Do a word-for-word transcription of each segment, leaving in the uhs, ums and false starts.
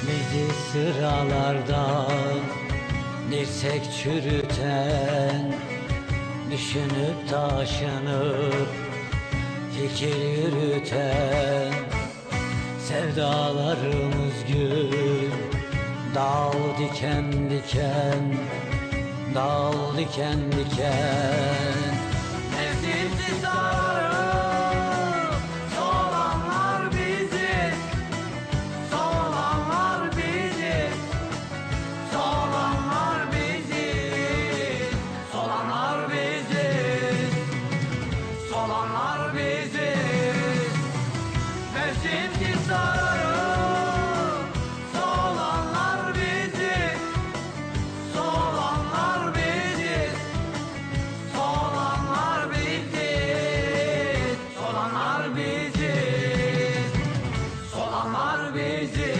Bizi sıralarda dirsek çürüten, düşünüp taşınıp fikir yürüten, sevdalarımız gül, dal diken diken, dal diken diken. Mevsimsiz ağrı solanlar bizi, solanlar bizi, solanlar bizi, solanlar bizi, solanlar bizi. Mevsimsiz ağrı solanlar bizi, solanlar bizi, solanlar bizi, solanlar bizi, solanlar bizi.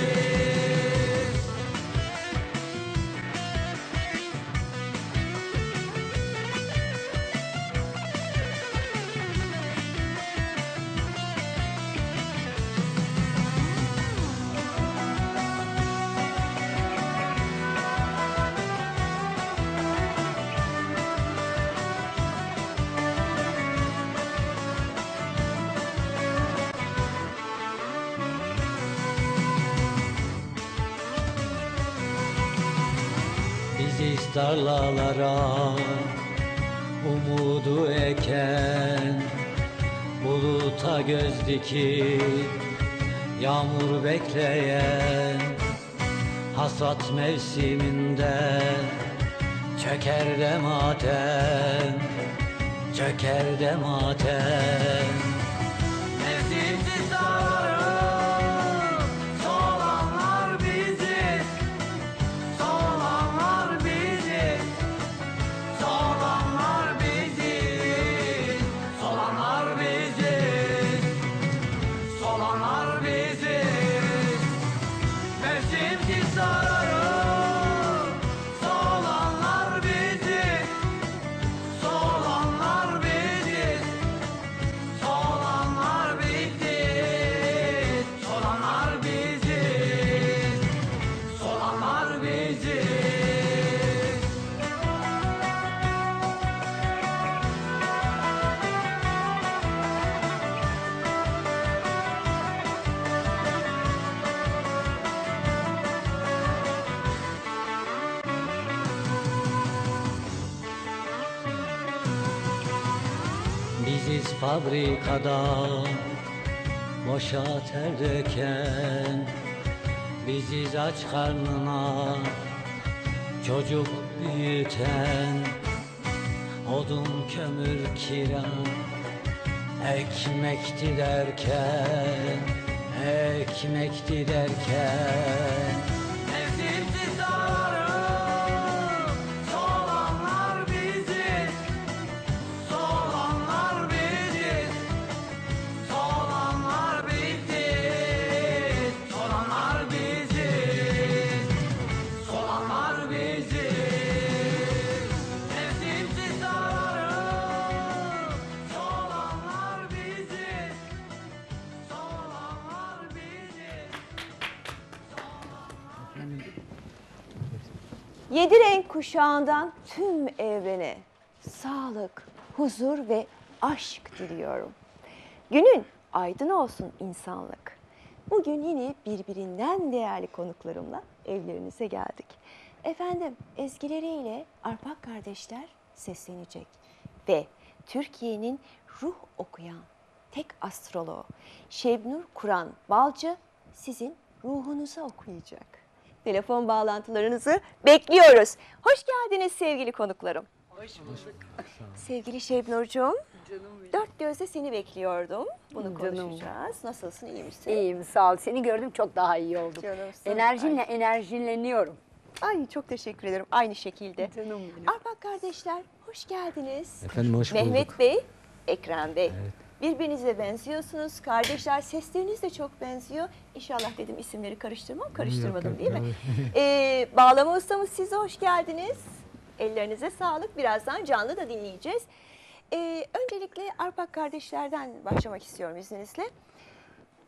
Biziz tarlalara umudu eken, buluta göz dikip yağmur bekleyen, hasat mevsiminde çöker de matem, çöker de matem. Mevsimsiz ağrı solanlar bizi, solanlar bizi, solanlar bizi, solanlar bizi, solanlar bizi. Mevsimsiz ağrı solanlar bizi, solanlar bizi, solanlar bizi, solanlar bizi, solanlar bizi. Biziz fabrikada boşa ter döken, biziz aç karnına çocuk büyüten, odun kömür kira ekmekti derken, ekmekti derken. Mevsimsiz ağrı solanlar bizi, solanlar bizi, solanlar bizi, solanlar bizi, solanlar bizi. Mevsimsiz ağrı solanlar bizi, solanlar bizi. Yedi renk kuşağından tüm evrene sağlık, huzur ve aşk diliyorum. Günün aydın olsun insanlık. Bugün yine birbirinden değerli konuklarımla evlerinize geldik. Efendim ezgileriyle Arpak kardeşler seslenecek ve Türkiye'nin ruh okuyan tek astroloğu Şebnur Kur'an Balcı sizin ruhunuza okuyacak. Telefon bağlantılarınızı bekliyoruz. Hoş geldiniz sevgili konuklarım. Hoş bulduk. Sevgili Şebnurcuğum, Canım benim. dört gözle seni bekliyordum. Bunu Canım. konuşacağız. Nasılsın, iyi misin? İyiyim, sağ ol. Seni gördüm, çok daha iyi oldum. Canımsın. Enerjinle Ay. enerjileniyorum. Ay çok teşekkür ederim. Aynı şekilde. Canım benim. Arpak kardeşler, hoş geldiniz. Efendim hoş bulduk. Mehmet Bey, Ekrem Bey. Evet. Birbirinize benziyorsunuz. Kardeşler, sesleriniz de çok benziyor. İnşallah dedim isimleri karıştırmam. Karıştırmadım yok, değil mi? yok. Ee, bağlama ustamız size hoş geldiniz. Ellerinize sağlık. Birazdan canlı da dinleyeceğiz. Ee, öncelikle Arpak kardeşlerden başlamak istiyorum izninizle.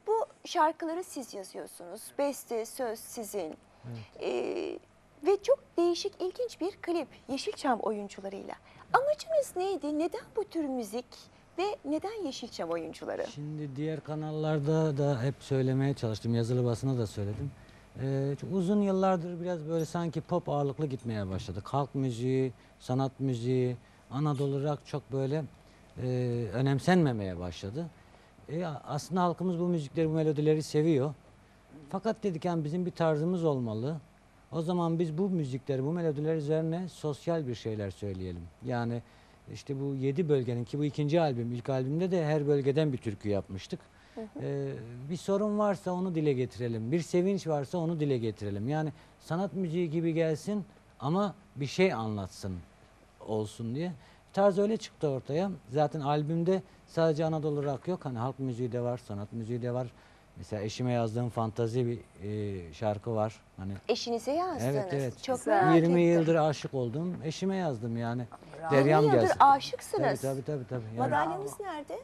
Bu şarkıları siz yazıyorsunuz. Beste, söz sizin. Ee, ve çok değişik, ilginç bir klip Yeşilçam oyuncularıyla. Amacınız neydi? Neden bu tür müzik ve neden Yeşilçam oyuncuları? Şimdi diğer kanallarda da hep söylemeye çalıştım. Yazılı basına da söyledim. Ee, çok uzun yıllardır biraz böyle sanki pop ağırlıklı gitmeye başladık. Halk müziği, sanat müziği, Anadolu rock çok böyle e, önemsenmemeye başladı. E, aslında halkımız bu müzikleri, bu melodileri seviyor. Fakat dedik yani bizim bir tarzımız olmalı. O zaman biz bu müzikleri, bu melodiler üzerine sosyal bir şeyler söyleyelim. Yani işte bu yedi bölgenin, ki bu ikinci albüm, ilk albümde de her bölgeden bir türkü yapmıştık. Ee, bir sorun varsa onu dile getirelim. Bir sevinç varsa onu dile getirelim. Yani sanat müziği gibi gelsin ama bir şey anlatsın olsun diye. Tarz öyle çıktı ortaya. Zaten albümde sadece Anadolu rock yok. Hani halk müziği de var, sanat müziği de var. Mesela eşime yazdığım fantazi bir e, şarkı var. Hani Eşinize yazdınız. evet evet. Çok Güzel. merak yirmi ettim. yıldır aşık oldum. Eşime yazdım yani. Bravo. yirmi Deryam yıldır gelsin. aşıksınız. Tabii tabii tabii. tabii. Yani, Madalyanız nerede?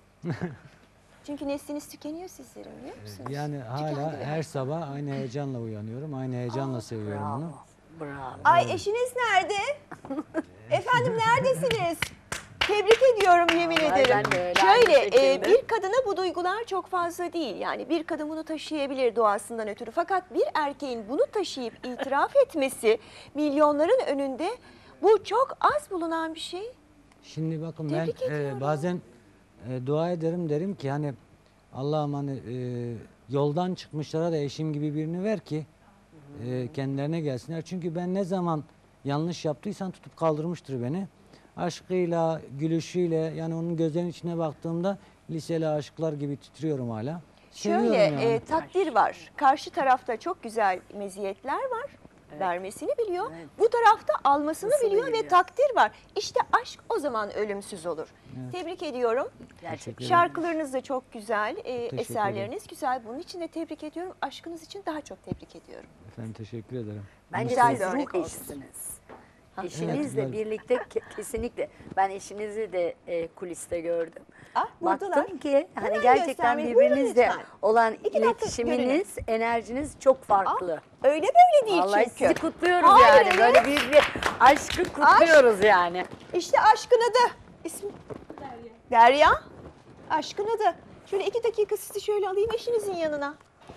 Çünkü nesliniz tükeniyor sizlerin, biliyor musunuz? yani hala Tükendi her mi? sabah aynı heyecanla uyanıyorum. Aynı heyecanla seviyorum onu. Bravo. Bravo. Ay eşiniz nerede? Efendim neredesiniz? Tebrik ediyorum yemin Vallahi ederim. ben de öyle, Şöyle aynı şekilde. e, bir kadına bu duygular çok fazla değil. Yani bir kadın bunu taşıyabilir doğasından ötürü. Fakat bir erkeğin bunu taşıyıp itiraf etmesi milyonların önünde bu çok az bulunan bir şey. Şimdi bakın Tebrik ben ediyorum. e, bazen e, dua ederim, derim ki hani Allah'ım hani e, yoldan çıkmışlara da eşim gibi birini ver ki e, kendilerine gelsinler. Çünkü ben ne zaman yanlış yaptıysam tutup kaldırmıştır beni. Aşkıyla, gülüşüyle, yani onun gözlerinin içine baktığımda liseli aşıklar gibi titriyorum hala. Seviyorum Şöyle yani. e, takdir var. Karşı tarafta çok güzel meziyetler var. Vermesini biliyor. Evet. Bu tarafta almasını Nasıl biliyor ve biliyor? takdir var. İşte aşk o zaman ölümsüz olur. Tebrik ediyorum. Gerçekten. Şarkılarınız da çok güzel, e, Teşekkür eserleriniz güzel. Bunun için de tebrik ediyorum. Aşkınız için daha çok tebrik ediyorum. Efendim teşekkür ederim. Bence Güzel siz bir örnek ruh olsun. eşsiniz. Ha. Eşinizle Evet, birlikte ke- kesinlikle. Ben eşinizi de e, kuliste gördüm. Ah, buradalar. Baktım ki hani Hemen gerçekten göstermeyin. Buyurun birbirinizle lütfen. olan İki dakika iletişiminiz, enerjiniz çok farklı. Öyle böyle değil Vallahi çünkü. sizi kutluyoruz Hayır, yani. evet. Böyle büyük bir aşkı kutluyoruz yani. İşte aşkın adı. İsmi Derya. Derya. Aşkın adı. Şöyle iki dakika sizi şöyle alayım eşinizin yanına.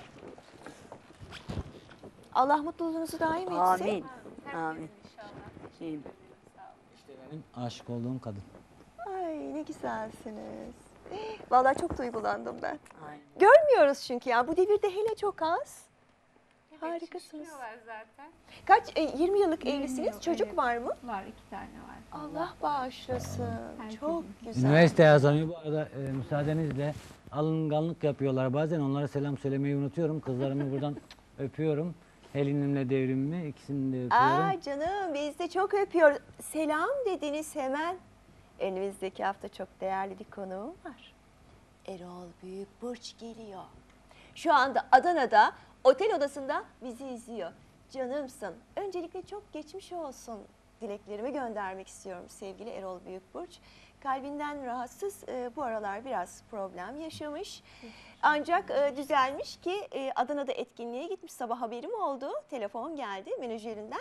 Allah mutluluğunuzu daim etsin. Amin. Amin. Amin. İşte benim aşık olduğum kadın. Ay ne güzelsiniz. Vallahi çok duygulandım ben. Aynen. Görmüyoruz çünkü ya bu devirde hele çok az. Harikasınız. zaten. Kaç e, yirmi yıllık yirmi evlisiniz. yıl, Çocuk evet. var mı? Var iki tane var. Allah bağışlasın. Herkesin. Çok güzel. Üniversite yazanıyor bu arada, e, müsaadenizle alınganlık yapıyorlar bazen, onlara selam söylemeyi unutuyorum. Kızlarımı buradan öpüyorum. Helinimle devrimimi ikisini de öpüyorum. Aa canım biz de çok öpüyoruz. Selam dediniz hemen. Önümüzdeki hafta çok değerli bir konuğum var. Erol Büyükburç geliyor. Şu anda Adana'da otel odasında bizi izliyor. Canımsın. Öncelikle çok geçmiş olsun dileklerimi göndermek istiyorum sevgili Erol Büyükburç. Kalbinden rahatsız, e, bu aralar biraz problem yaşamış. Ancak e, düzelmiş ki e, Adana'da etkinliğe gitmiş. Sabah haberim oldu. Telefon geldi menajerinden.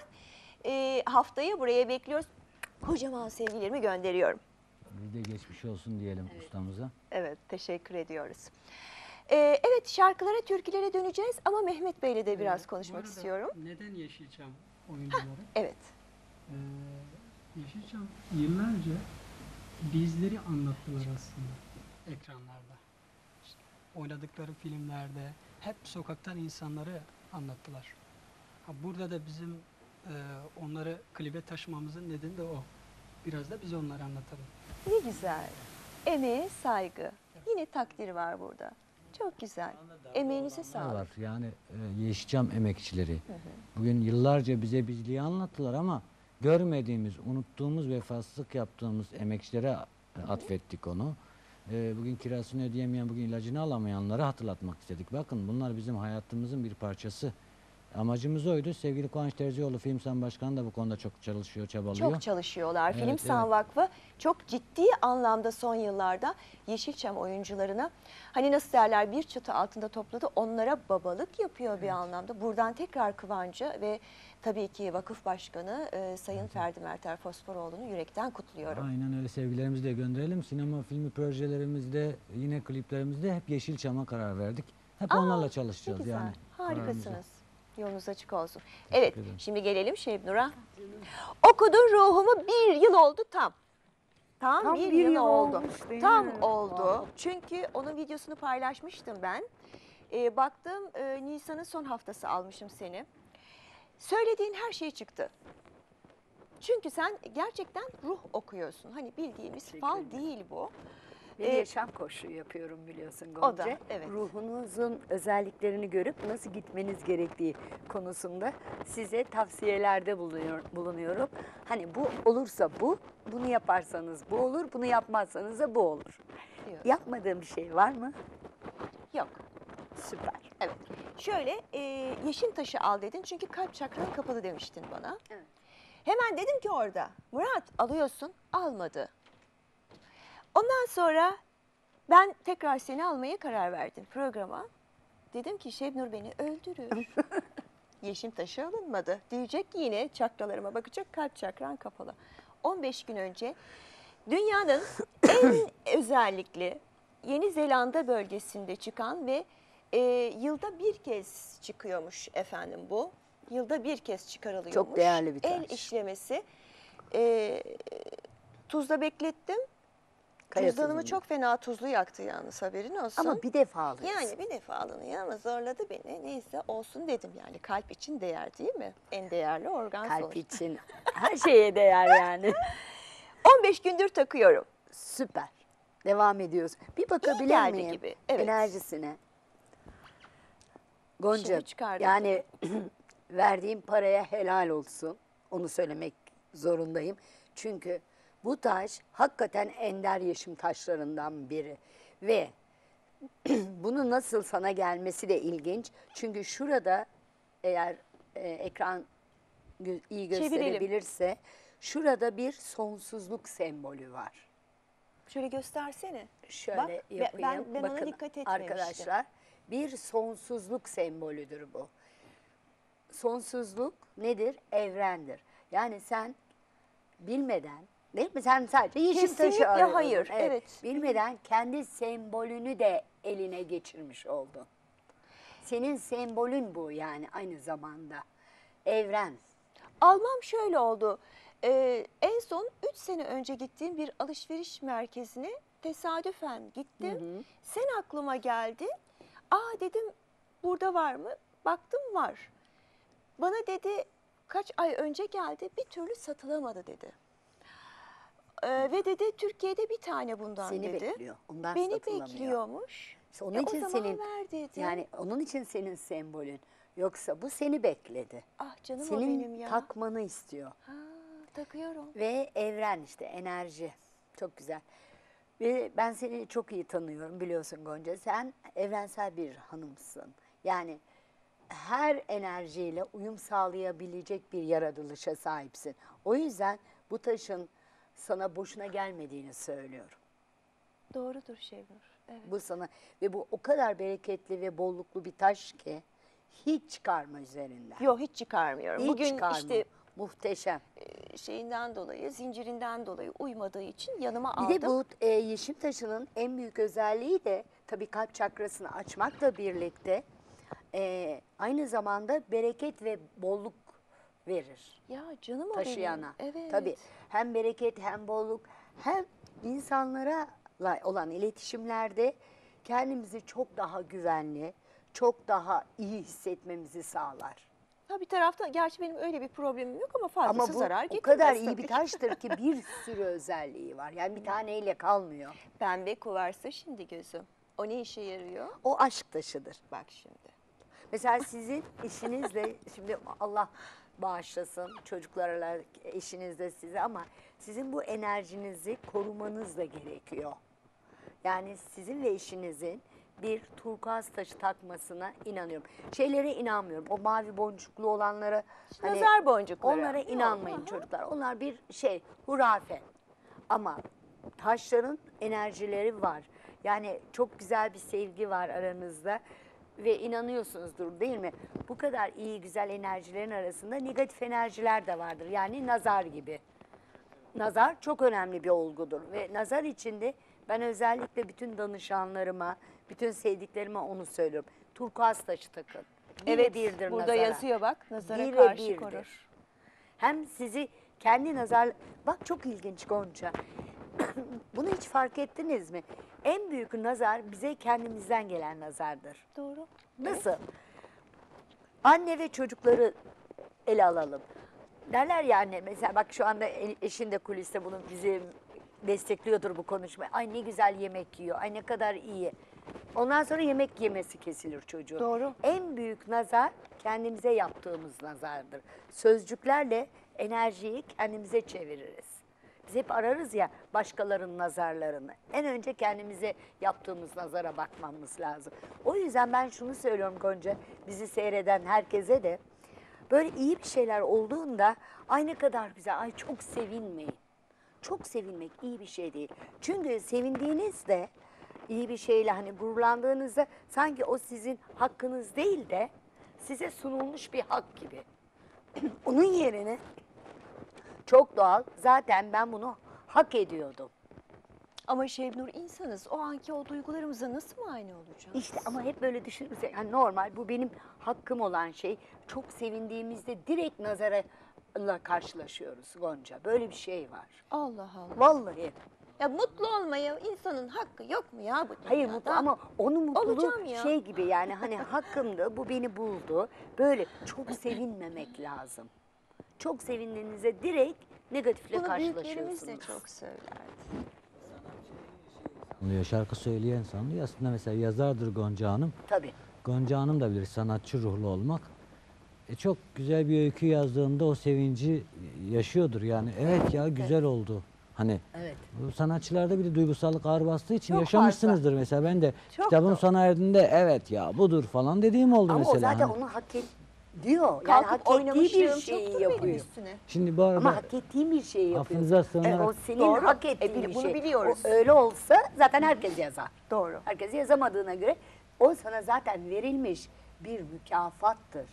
E, haftaya buraya bekliyoruz. Kocaman sevgilerimi gönderiyorum. Biz de geçmiş olsun diyelim ustamıza. Evet, teşekkür ediyoruz. Ee, evet, şarkılara, türkülere döneceğiz ama Mehmet Bey'le de biraz Ee, konuşmak bu arada istiyorum. Neden Yeşilçam oyuncuları? Evet. Ee, Yeşilçam yıllarca bizleri anlattılar aslında ekranlarda. İşte oynadıkları filmlerde hep sokaktan insanları anlattılar. Ha, burada da bizim e, onları klibe taşımamızın nedeni de o. Biraz da biz onları anlatalım. Ne güzel. Emeğe saygı. Yine takdir var burada. Çok güzel. Emeğinize Ne sağlık. var yani e, Yeşilçam emekçileri. Bugün yıllarca bize bizliği anlattılar ama görmediğimiz, unuttuğumuz, vefasızlık yaptığımız emekçilere atfettik onu. E, bugün kirasını ödeyemeyen, bugün ilacını alamayanları hatırlatmak istedik. Bakın bunlar bizim hayatımızın bir parçası. Amacımız oydu. Sevgili Kıvanç Terzioğlu Filmsan Başkanı da bu konuda çok çalışıyor, çabalıyor. Çok çalışıyorlar. Evet, Filmsan evet. Vakfı çok ciddi anlamda son yıllarda Yeşilçam oyuncularına hani nasıl derler bir çatı altında topladı, onlara babalık yapıyor bir anlamda. Buradan tekrar Kıvanç'ı ve tabii ki vakıf başkanı e, Sayın Ferdi Merter Fosforoğlu'nu yürekten kutluyorum. Aynen öyle, sevgilerimizi de gönderelim. Sinema filmi projelerimizde, yine kliplerimizde hep Yeşilçam'a karar verdik. Hep Aa, onlarla Ne çalışacağız güzel. yani. kararımızı. Harikasınız. Yolunuz açık olsun. Evet, ederim. şimdi gelelim Şebnur'a. Okudun ruhumu bir yıl oldu tam. Tam, Tam bir, bir yıl, yıl oldu. olmuş, değil Tam mi? oldu. Wow. Çünkü onun videosunu paylaşmıştım ben. Ee, baktım e, Nisan'ın son haftası almışım seni. Söylediğin her şey çıktı. Çünkü sen gerçekten ruh okuyorsun. Hani bildiğimiz Teşekkür fal ederim. değil bu. Bir Ee, yaşam koçluğu yapıyorum biliyorsun o Gonca. da, evet. Ruhunuzun özelliklerini görüp nasıl gitmeniz gerektiği konusunda size tavsiyelerde bulunuyor, bulunuyorum. Hani bu olursa bu, bunu yaparsanız bu olur, bunu yapmazsanız da bu olur. Diyor. Yapmadığım bir şey var mı? Yok. Süper. Evet. Şöyle e, yeşim taşı al dedin çünkü kalp çakran kapalı demiştin bana. Evet. Hemen dedim ki orada Murat alıyorsun, almadı. Ondan sonra ben tekrar seni almaya karar verdim programa. Dedim ki Şebnur beni öldürür. Yeşim taşı alınmadı. Diyecek yine çakralarıma bakacak, kalp çakran kapalı. on beş gün önce dünyanın en özellikli Yeni Zelanda bölgesinde çıkan ve e, yılda bir kez çıkıyormuş efendim bu. Yılda bir kez çıkarılıyormuş. Çok değerli bir El taş. işlemesi. E, tuzda beklettim. Kaya Cüzdanımı tuzunda. çok fena tuzlu yaktı yalnız, haberin olsun. Ama bir defa alırız. Yani bir defa alınıyor ama zorladı beni. Neyse olsun dedim yani. Kalp için değer değil mi? En değerli organ Kalp sonuçta. için her şeye değer yani. on beş gündür takıyorum. Süper. Devam ediyoruz. Bir bakabilir geldi miyim gibi, evet. enerjisine? Gonca, Şimdi çıkardım. yani verdiğim paraya helal olsun. Onu söylemek zorundayım. Çünkü bu taş hakikaten ender yeşim taşlarından biri. Ve bunun nasıl sana gelmesi de ilginç. Çünkü şurada eğer e, ekran gö- iyi Çevirelim. gösterebilirse şurada bir sonsuzluk sembolü var. Şöyle göstersene. Şöyle Bak, be- yapayım. ben- ben ona Bakın dikkat etmemiştim. arkadaşlar, bir sonsuzluk sembolüdür bu. Sonsuzluk nedir? Evrendir. Yani sen bilmeden, değil mi? Sen sadece yeşil Kesinlikle taşı arıyordun. hayır, evet. Bilmeden kendi sembolünü de eline geçirmiş oldun. Senin sembolün bu yani aynı zamanda. Evren. Almam şöyle oldu. Ee, en son üç sene önce gittiğim bir alışveriş merkezine tesadüfen gittim. Sen aklıma geldi. Aa dedim burada var mı? Baktım var. Bana dedi kaç ay önce geldi, bir türlü satılamadı dedi. Ee, ve dedi Türkiye'de bir tane bundan Seni dedi. bekliyor. Ondan Beni satılamıyor. bekliyormuş. İşte onun E, o için zaman senin ver dedi. yani onun için senin sembolün. Yoksa bu seni bekledi. Ah canım o Senin benim ya. takmanı istiyor. Ha, takıyorum. Ve evren işte enerji. Çok güzel. Ve ben seni çok iyi tanıyorum biliyorsun Gonca. Sen evrensel bir hanımsın. Yani her enerjiyle uyum sağlayabilecek bir yaratılışa sahipsin. O yüzden bu taşın sana boşuna gelmediğini söylüyorum. Doğrudur Şevnur. Evet. Bu sana ve bu o kadar bereketli ve bolluklu bir taş ki hiç çıkarma üzerinden. Yok hiç çıkarmıyorum. Hiç Bugün çıkarma. işte Muhteşem. e, şeyinden dolayı, zincirinden dolayı uymadığı için yanıma Bir aldım. de bu e, yeşim taşının en büyük özelliği de tabii kalp çakrasını açmakla birlikte e, aynı zamanda bereket ve bolluk verir Ya canım o taşıyana. benim. Evet. Tabii hem bereket hem bolluk hem insanlara olan iletişimlerde kendimizi çok daha güvenli, çok daha iyi hissetmemizi sağlar. Ha bir tarafta gerçi benim öyle bir problemim yok ama fazlası Ama bu zarar o getirmez kadar iyi tabii. bir taştır ki bir sürü özelliği var. Yani bir taneyle kalmıyor. Pembe kuvarsa şimdi gözüm. O ne işe yarıyor? O aşk taşıdır. Bak şimdi. Mesela sizin eşinizle, şimdi Allah bağışlasın çocuklarla eşiniz de size ama sizin bu enerjinizi korumanız da gerekiyor. Yani sizin ve eşinizin bir turkuaz taşı takmasına inanıyorum. Şeylere inanmıyorum. O mavi boncuklu olanlara hani Nazar boncukları. onlara Yok, inanmayın aha. çocuklar. Onlar bir şey, hurafe. Ama taşların enerjileri var. Yani çok güzel bir sevgi var aranızda ve inanıyorsunuzdur değil mi? Bu kadar iyi güzel enerjilerin arasında negatif enerjiler de vardır. Yani nazar gibi. Nazar çok önemli bir olgudur ve nazar içinde ben özellikle bütün danışanlarıma, bütün sevdiklerime onu söylüyorum. Turkuaz taşı takın. Evet, Birebirdir burada nazara. yazıyor bak. Nazara Bire karşı birdir. korur. Hem sizi kendi nazar... Bak çok ilginç Gonca. Bunu hiç fark ettiniz mi? En büyük nazar bize kendimizden gelen nazardır. Doğru. Nasıl? Anne ve çocukları ele alalım. Derler ya anne, mesela bak şu anda e- eşin de kuliste bunu bizi destekliyordur bu konuşmayı. Ay ne güzel yemek yiyor, ay ne kadar iyi. Ondan sonra yemek yemesi kesilir çocuğun. Doğru. En büyük nazar kendimize yaptığımız nazardır. Sözcüklerle enerjiyi kendimize çeviririz. Biz hep ararız ya başkalarının nazarlarını. En önce kendimize yaptığımız nazara bakmamız lazım. O yüzden ben şunu söylüyorum Gonca, bizi seyreden herkese de böyle iyi bir şeyler olduğunda ay ne kadar güzel, ay çok sevinmeyin. Çok sevinmek iyi bir şey değil. Çünkü sevindiğinizde iyi bir şeyle hani gururlandığınızda sanki o sizin hakkınız değil de size sunulmuş bir hak gibi. Onun yerine çok doğal, zaten ben bunu hak ediyordum. Ama Şebnur insanız. O anki o duygularımıza nasıl mani olacağız? İşte ama hep böyle düşünürüz. Yani normal, bu benim hakkım olan şey. Çok sevindiğimizde direkt nazara karşılaşıyoruz Gonca. Böyle bir şey var. Allah Allah. Vallahi. Ya mutlu olmaya insanın hakkı yok mu ya bu Hayır dünyada? mutlu ama onun mutluluğu Olacağım ya. şey gibi yani hani hakkımdı, bu beni buldu. Böyle çok sevinmemek lazım. Çok sevindiğinizde direkt negatifle Bunu büyüklerimiz karşılaşıyorsunuz. de çok söylerdi. Sanıyor, şarkı söyleyen sanıyor. Aslında mesela yazardır Gonca Hanım. Tabii. Gonca Hanım da bilir sanatçı ruhlu olmak. E çok güzel bir öykü yazdığında o sevinci yaşıyordur yani. Evet ya güzel oldu. Hani Evet. bu sanatçılarda bir de duygusallık ağır bastığı için Çok yaşamışsınızdır mesela. Ben de Çok kitabım doğru. sona erdiğinde evet ya budur falan dediğim oldu Ama mesela. o zaten Hani. onu hak et diyor. Yani Kalkıp hak ettiği bir oynamışlığım şeyi çoktur benim yapıyor. üstüne. Şimdi bu arada Ama hak ettiğin bir şeyi yapıyor. affınıza sığınarak E, o senin Doğru. hak ettiğin E, bil- bir bunu şey. biliyoruz. O öyle olsa zaten herkes yazar. Doğru. Herkes yazamadığına göre o sana zaten verilmiş bir mükafattır.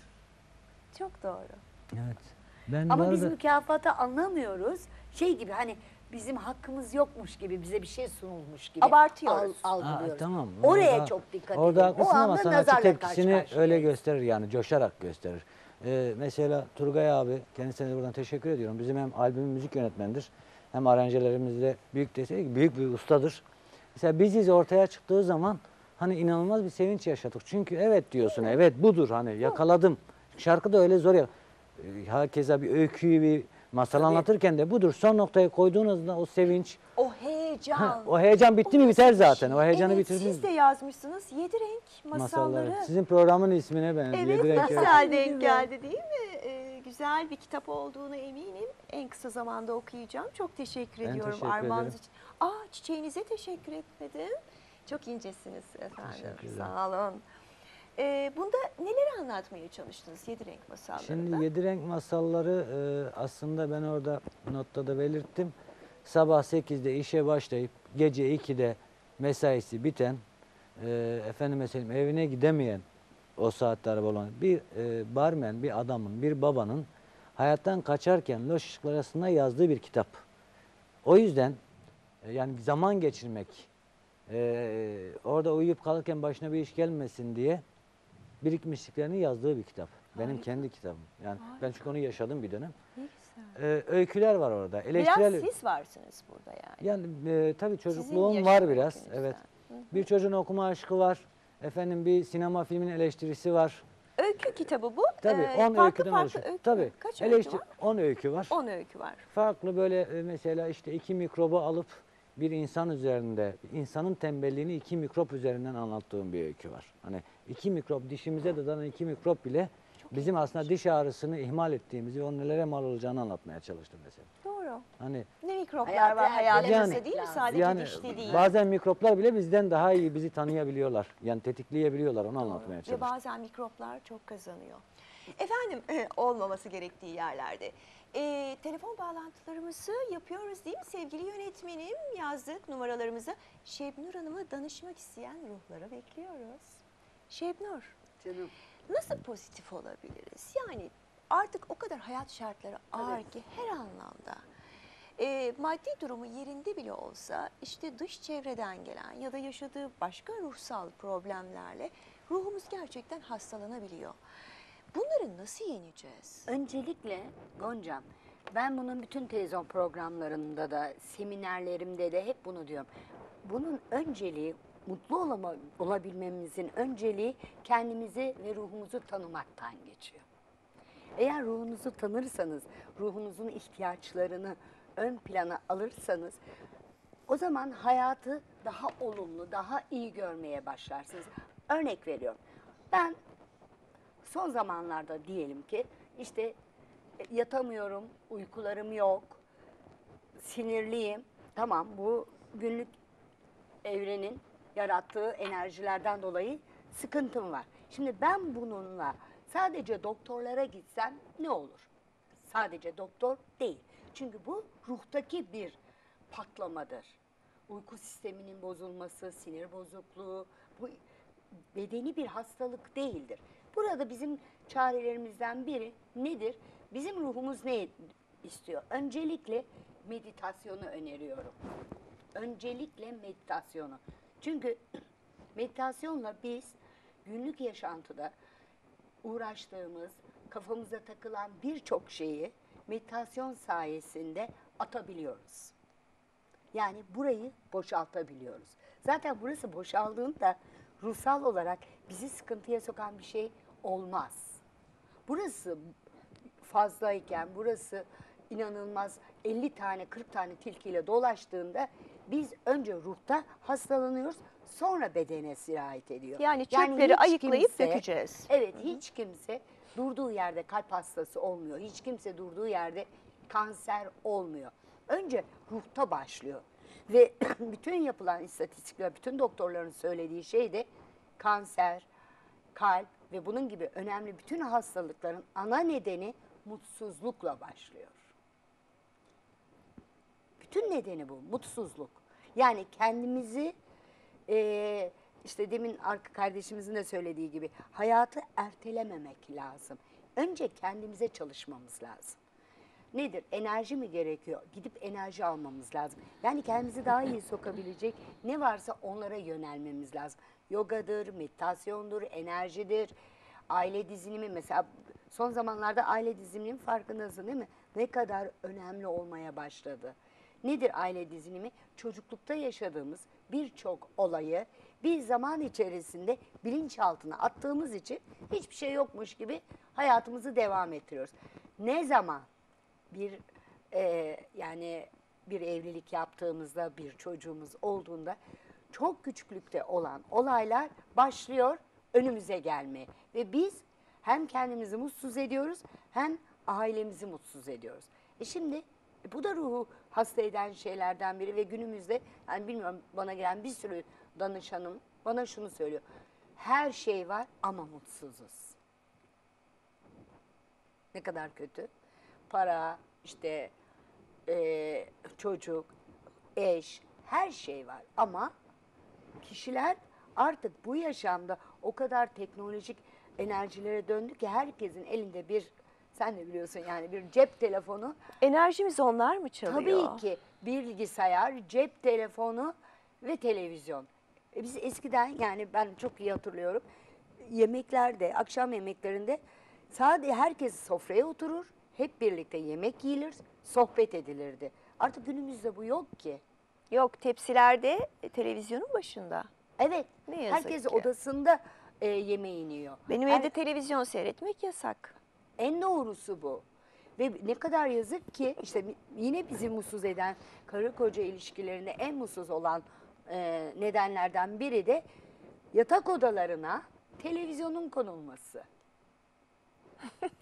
Çok doğru. evet. Ben bu Ama biz arada mükafatı anlamıyoruz. Şey gibi hani bizim hakkımız yokmuş gibi, bize bir şey sunulmuş gibi. Abartıyoruz. Al, Aa, algılıyoruz. tamam. Oraya Orada- çok dikkat Orada edin. O haklısın ama anda sanatçı nazarla tepkisini karşı öyle karşıyayız. gösterir yani coşarak gösterir. Ee, mesela Turgay abi, kendisine de buradan teşekkür ediyorum. Bizim hem albümün müzik yönetmenidir hem aranjelerimizde büyük destek, büyük bir ustadır. Mesela biziz ortaya çıktığı zaman hani inanılmaz bir sevinç yaşadık. Çünkü evet diyorsun, evet budur hani yakaladım. Şarkı da öyle zor ya. Ee, Herkese bir öyküyü, bir masal anlatırken de budur. Son noktayı koyduğunuzda o sevinç, O heyecan. ha, o heyecan bitti mi nasıl biter bir zaten. şey? O heyecanı evet, bitirdiniz. siz de yazmışsınız. Yedi renk masalları. Masalları. Sizin programın ismine benziyor. Evet, Direkt ne öyle. güzel denk geldi değil mi? Ee, güzel bir kitap olduğuna eminim. En kısa zamanda okuyacağım. Çok teşekkür Ben ediyorum teşekkür armağanız ederim. için. Aa, çiçeğinize teşekkür etmedim. Çok incesiniz efendim. Teşekkür ederim. Sağ olun. Ee, bunda neleri anlatmaya çalıştınız Yedi Renk masallarında? Şimdi Yedi Renk Masalları e, aslında ben orada notta da belirttim. Sabah sekizde işe başlayıp gece ikide mesaisi biten, e, efendime söyleyeyim evine gidemeyen o saatte araba olan bir e, barmen, bir adamın, bir babanın hayattan kaçarken loş ışıklar arasında yazdığı bir kitap. O yüzden e, yani zaman geçirmek, e, orada uyuyup kalırken başına bir iş gelmesin diye birikmişliklerini yazdığı bir kitap. Benim Harika. kendi kitabım. Yani ben çünkü onu yaşadım bir dönem. Ne güzel. Ee, öyküler var orada. Eleştirel. Biraz siz varsınız burada yani. Yani e, tabii çocukluğum yaşam var biraz. öykünüzden. Evet. Bir çocuğun okuma aşkı var. Efendim bir sinema filminin eleştirisi var. Öykü kitabı bu. Tabii Ee, on farklı öyküden farklı oluşuyor. öykü. Tabii. Kaç öykü Eleştir var? on öykü var. On öykü var. Farklı böyle e, mesela işte iki mikrobu alıp bir insan üzerinde, insanın tembelliğini iki mikrop üzerinden anlattığım bir öykü var. Hani iki mikrop, dişimize dadanan iki mikrop bile bizim aslında diş ağrısını ihmal ettiğimizi, onun nelere mal olacağını anlatmaya çalıştım mesela. Doğru. Doğru. Hani Ne mikroplar Hayatı var hayatımızda ertelememek değil mi? lazım. Sadece yani dişte değil. bazen mikroplar bile bizden daha iyi bizi tanıyabiliyorlar. Yani tetikleyebiliyorlar. Onu anlatmaya Ve çalıştım. bazen mikroplar çok kazanıyor. Efendim olmaması gerektiği yerlerde. Ee, telefon bağlantılarımızı yapıyoruz değil mi sevgili yönetmenim? Yazdık numaralarımızı. Şebnur Hanım'a danışmak isteyen ruhlara bekliyoruz. Şebnur, Canım. nasıl pozitif olabiliriz? Yani artık o kadar hayat şartları ağır ki her anlamda. Ee, maddi durumu yerinde bile olsa işte dış çevreden gelen ya da yaşadığı başka ruhsal problemlerle ruhumuz gerçekten hastalanabiliyor. Bunları nasıl yeneceğiz? Öncelikle Goncam, ben bunun bütün televizyon programlarında da, seminerlerimde de hep bunu diyorum. Bunun önceliği, mutlu olama, olabilmemizin önceliği kendimizi ve ruhumuzu tanımaktan geçiyor. Eğer ruhunuzu tanırsanız, ruhunuzun ihtiyaçlarını ön plana alırsanız, o zaman hayatı daha olumlu, daha iyi görmeye başlarsınız. Örnek veriyorum. Ben son zamanlarda diyelim ki işte yatamıyorum, uykularım yok, sinirliyim. Tamam, bu günlük evrenin yarattığı enerjilerden dolayı sıkıntım var. Şimdi ben bununla sadece doktorlara gitsem ne olur? Sadece doktor değil. Çünkü bu ruhtaki bir patlamadır. Uyku sisteminin bozulması, sinir bozukluğu, bu bedeni bir hastalık değildir. Burada bizim çarelerimizden biri nedir? Bizim ruhumuz ne istiyor? Öncelikle meditasyonu öneriyorum. Öncelikle meditasyonu. Çünkü meditasyonla biz günlük yaşantıda uğraştığımız, kafamıza takılan birçok şeyi meditasyon sayesinde atabiliyoruz. Yani burayı boşaltabiliyoruz. Zaten burası boşaldığında ruhsal olarak bizi sıkıntıya sokan bir şey olmaz. Burası fazlayken, burası inanılmaz elli tane, kırk tane tilkiyle dolaştığında biz önce ruhta hastalanıyoruz, sonra bedene sirayet ediyor. Yani çöpleri hiç ayıklayıp dökeceğiz. Evet, hiç kimse durduğu yerde kalp hastası olmuyor. Hiç kimse durduğu yerde kanser olmuyor. Önce ruhta başlıyor. Ve bütün yapılan istatistikler, bütün doktorların söylediği şey de kanser, kalp ve bunun gibi önemli bütün hastalıkların ana nedeni mutsuzlukla başlıyor. Bütün nedeni bu, mutsuzluk. Yani kendimizi e, işte demin arka kardeşimizin de söylediği gibi hayatı ertelememek lazım. Önce kendimize çalışmamız lazım. Nedir? Enerji mi gerekiyor? Gidip enerji almamız lazım. Yani kendimizi daha iyi sokabilecek ne varsa onlara yönelmemiz lazım. Yogadır, meditasyondur, enerjidir, aile dizilimi. Mesela son zamanlarda aile diziliminin farkındasın değil mi? Ne kadar önemli olmaya başladı. Nedir aile dizilimi? Çocuklukta yaşadığımız birçok olayı bir zaman içerisinde bilinçaltına attığımız için hiçbir şey yokmuş gibi hayatımızı devam ettiriyoruz. Ne zaman bir e, yani bir evlilik yaptığımızda, bir çocuğumuz olduğunda çok küçüklükte olan olaylar başlıyor önümüze gelmeye. Ve biz hem kendimizi mutsuz ediyoruz hem ailemizi mutsuz ediyoruz. E şimdi bu da ruhu hasta eden şeylerden biri ve günümüzde yani bilmiyorum bana gelen bir sürü danışanım bana şunu söylüyor. Her şey var ama mutsuzuz. Ne kadar kötü. Para, işte e, çocuk, eş, her şey var. Ama kişiler artık bu yaşamda o kadar teknolojik enerjilere döndü ki herkesin elinde bir, sen de biliyorsun yani bir cep telefonu. Enerjimiz onlar mı çalıyor? Tabii ki bilgisayar, cep telefonu ve televizyon. E biz eskiden yani ben çok iyi hatırlıyorum. Yemeklerde, akşam yemeklerinde sadece herkes sofraya oturur. Hep birlikte yemek yiyilir, sohbet edilirdi. Artık günümüzde bu yok ki. Yok, tepsilerde e, televizyonun başında. Evet, Ne yazık herkes ki. odasında e, yemeğini yiyor. Benim Her- evde televizyon seyretmek yasak. En doğrusu bu. Ve ne kadar yazık ki işte yine bizi mutsuz eden karı koca ilişkilerinde en mutsuz olan e, nedenlerden biri de yatak odalarına televizyonun konulması.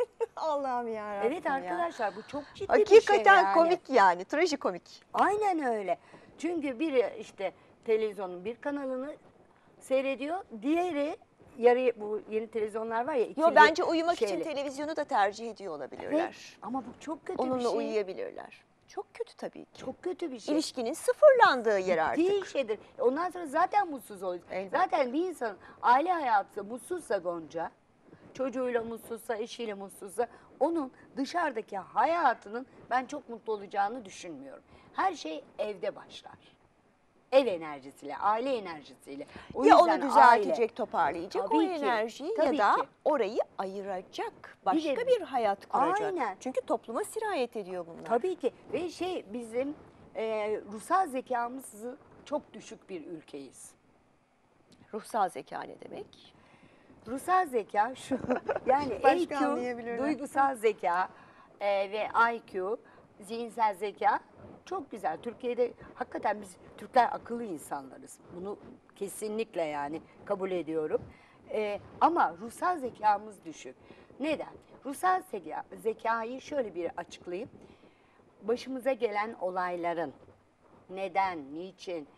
Allah'ım yarabbim Evet ya. arkadaşlar bu çok ciddi bir şey Hakikaten yani. komik yani. Trajikomik. Aynen öyle. Çünkü biri işte televizyonun bir kanalını seyrediyor. Diğeri yarı bu yeni televizyonlar var ya. Yo ikili bence uyumak şeyli. için televizyonu da tercih ediyor olabilirler. Evet, ama bu çok kötü Onunla bir şey. uyuyabilirler. Çok kötü tabii ki. Çok kötü bir şey. İlişkinin sıfırlandığı yer artık. Değil şeydir. Ondan sonra zaten mutsuz oluyor. Elbette. Zaten bir insanın aile hayatı mutsuzsa Gonca, çocuğuyla mutsuzsa, eşiyle mutsuzsa onun dışarıdaki hayatının ben çok mutlu olacağını düşünmüyorum. Her şey evde başlar. Ev enerjisiyle, aile enerjisiyle. O Ya yüzden onu düzeltecek, aile- toparlayacak Tabii o ki, enerjiyi tabii ya da ki. orayı ayıracak. Başka de- bir hayat kuracak. Aynen. Çünkü topluma sirayet ediyor bunlar. Tabii ki ve şey bizim e, ruhsal zekamız çok düşük bir ülkeyiz. Ruhsal zeka ne demek? Ruhsal zeka şu yani Başka E Q, anlayabilirler. duygusal zeka e, ve I Q, zihinsel zeka çok güzel. Türkiye'de hakikaten biz Türkler akıllı insanlarız. Bunu kesinlikle yani kabul ediyorum. E, ama ruhsal zekamız düşük. Neden? Ruhsal zeka, zekayı şöyle bir açıklayayım. Başımıza gelen olayların neden, niçin,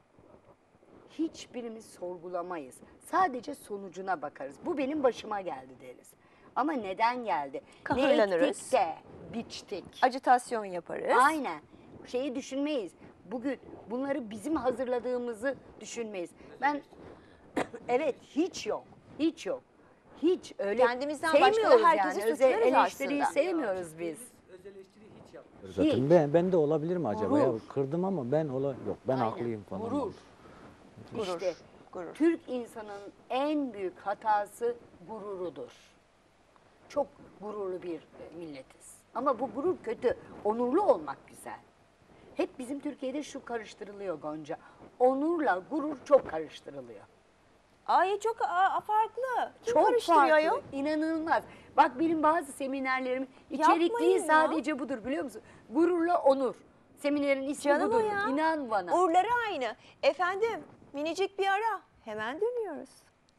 hiçbirimiz sorgulamayız. Sadece sonucuna bakarız. Bu benim başıma geldi deriz. Ama neden geldi? Kahırlanırız. Ne ektik de biçtik. Acitasyon yaparız. Aynen. Şeyi düşünmeyiz. Bugün bunları bizim hazırladığımızı düşünmeyiz. Ben evet hiç yok. Hiç yok. Hiç öyle Kendimizden başka da sevmiyoruz herkesi yani. Özel suçlarız eleştiriyi aslında. sevmiyoruz biz. Zaten ben, ben de olabilir mi acaba? Ya, Gurur. kırdım ama ben ola yok ben Aynen. haklıyım falan. Gurur. Gurur. İşte Gurur. Türk insanın en büyük hatası gururudur. Çok gururlu bir e, milletiz. Ama bu gurur kötü. Onurlu olmak güzel. Hep bizim Türkiye'de şu karıştırılıyor Gonca. Onurla gurur çok karıştırılıyor. Ay çok aa, farklı. Kim Çok karıştırıyor farklı, ayol? inanılmaz. Bak benim bazı seminerlerim içerik Yapmayın değil ya. sadece budur biliyor musun? Gururla onur. Seminerin ismi Canım o budur. ya. İnan bana. Uğurları aynı. Efendim minicik bir ara. Hemen dönüyoruz.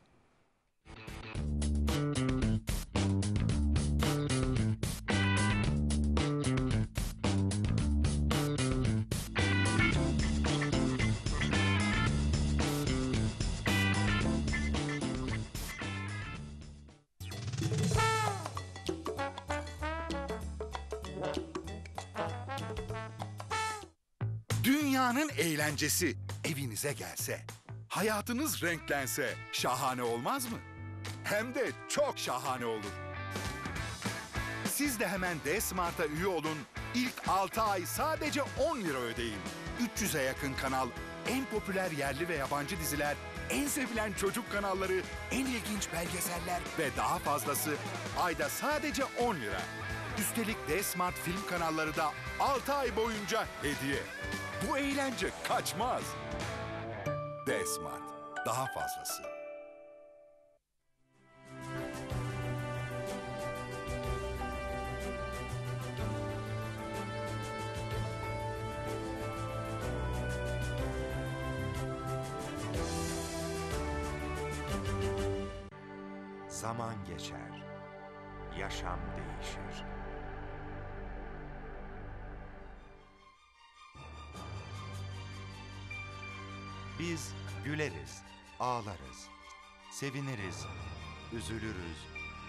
Dünyanın eğlencesi evinize gelse, hayatınız renklense şahane olmaz mı? Hem de çok şahane olur. Siz de hemen D-Smart'a üye olun, ilk altı ay sadece on lira ödeyin. üç yüze yakın kanal, en popüler yerli ve yabancı diziler, en sevilen çocuk kanalları, en ilginç belgeseller ve daha fazlası ayda sadece on lira. Üstelik D-Smart film kanalları da altı ay boyunca hediye. Bu eğlence kaçmaz. D-Smart, daha fazlası. Zaman geçer, yaşam değişir. Biz güleriz, ağlarız, seviniriz, üzülürüz,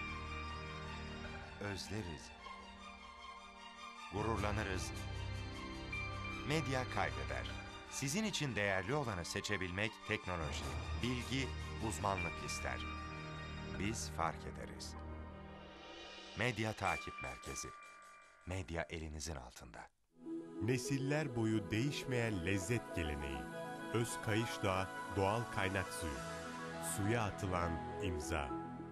özleriz, gururlanırız. Medya kaydeder. Sizin için değerli olanı seçebilmek teknoloji, bilgi, uzmanlık ister. Biz fark ederiz. Medya Takip Merkezi. Medya elinizin altında. Nesiller boyu değişmeyen lezzet geleneği. Öz Kayışdağ doğal kaynak suyu. Suya atılan imza.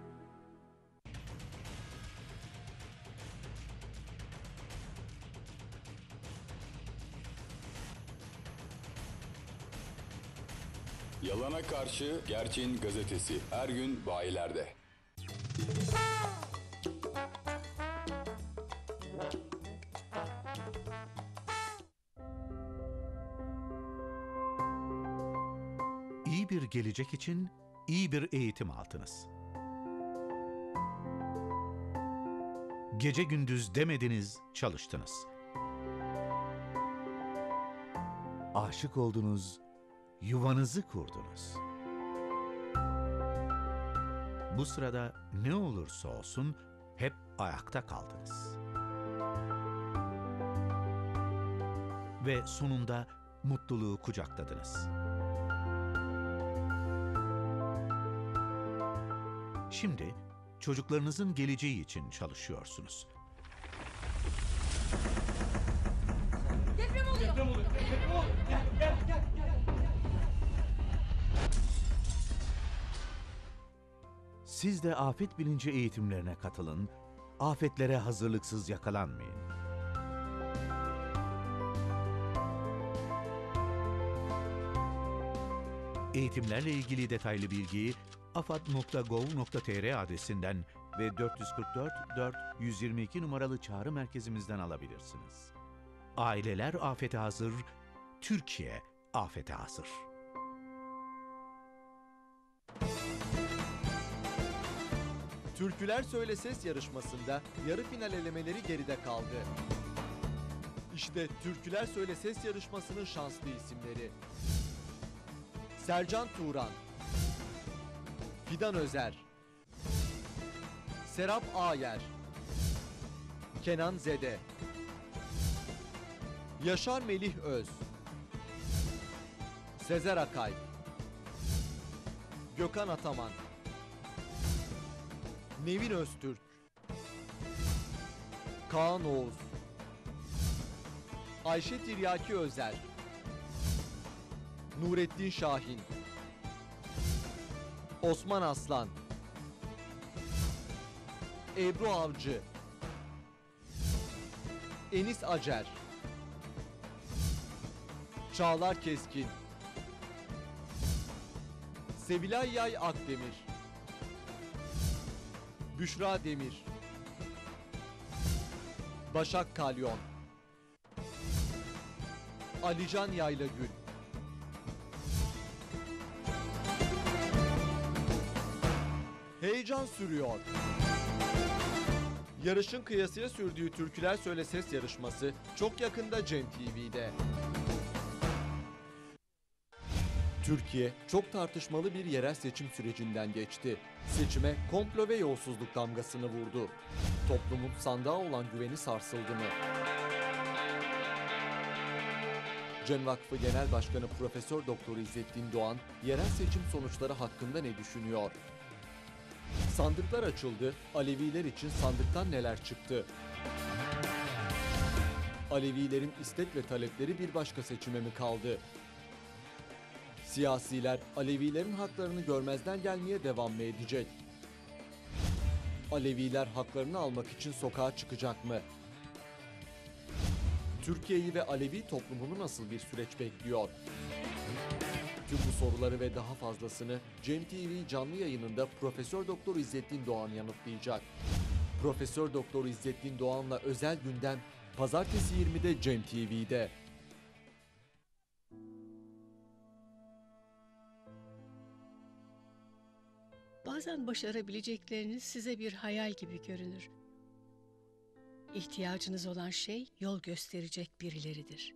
Yalana karşı gerçeğin gazetesi her gün bayilerde. İyi bir gelecek için iyi bir eğitim altınız. Gece gündüz demediniz, çalıştınız. Aşık oldunuz, yuvanızı kurdunuz. Bu sırada ne olursa olsun hep ayakta kaldınız. Ve sonunda mutluluğu kucakladınız. Şimdi çocuklarınızın geleceği için çalışıyorsunuz. Deprem oluyor. Deprem oluyor. Deprem oluyor. Gel, gel, gel, gel. Siz de afet bilinci eğitimlerine katılın, afetlere hazırlıksız yakalanmayın. Eğitimlerle ilgili detaylı bilgiyi afad nokta gov nokta tr adresinden ve dört yüz kırk dört dört yüz yirmi iki numaralı çağrı merkezimizden alabilirsiniz. Aileler afete hazır, Türkiye afete hazır. Türküler Söyle Ses yarışmasında yarı final elemeleri geride kaldı. İşte Türküler Söyle Ses yarışmasının şanslı isimleri. Sercan Turan, Fidan Özer, Serap Ağyer, Kenan Zede, Yaşar Melih Öz, Sezer Akay, Gökhan Ataman, Nevin Öztürk, Kaan Oğuz, Ayşe Tiryaki Özer, Nurettin Şahin, Osman Aslan, Ebru Avcı, Enis Acer, Çağlar Keskin, Sevilay Yay Akdemir, Büşra Demir, Başak Kalyon, Alican Yaylagül. Heyecan sürüyor. Yarışın kıyasıya sürdüğü Türküler Söyle Ses yarışması çok yakında Cem T V'de. Türkiye çok tartışmalı bir yerel seçim sürecinden geçti. Seçime komplo ve yolsuzluk damgasını vurdu. Toplumun sandığa olan güveni sarsıldı mı? Cem Vakfı Genel Başkanı Profesör Doktor İzzettin Doğan, yerel seçim sonuçları hakkında ne düşünüyor? Sandıklar açıldı, Aleviler için sandıktan neler çıktı? Alevilerin istek ve talepleri bir başka seçime mi kaldı? Siyasiler Alevilerin haklarını görmezden gelmeye devam mı edecek? Aleviler haklarını almak için sokağa çıkacak mı? Türkiye'yi ve Alevi toplumunu nasıl bir süreç bekliyor? Tüm bu soruları ve daha fazlasını Cem T V canlı yayınında Profesör Doktor İzzettin Doğan yanıtlayacak. Profesör Doktor İzzettin Doğan'la özel gündem Pazartesi yirmide Cem T V'de. Bazen başarabilecekleriniz size bir hayal gibi görünür. İhtiyacınız olan şey yol gösterecek birileridir.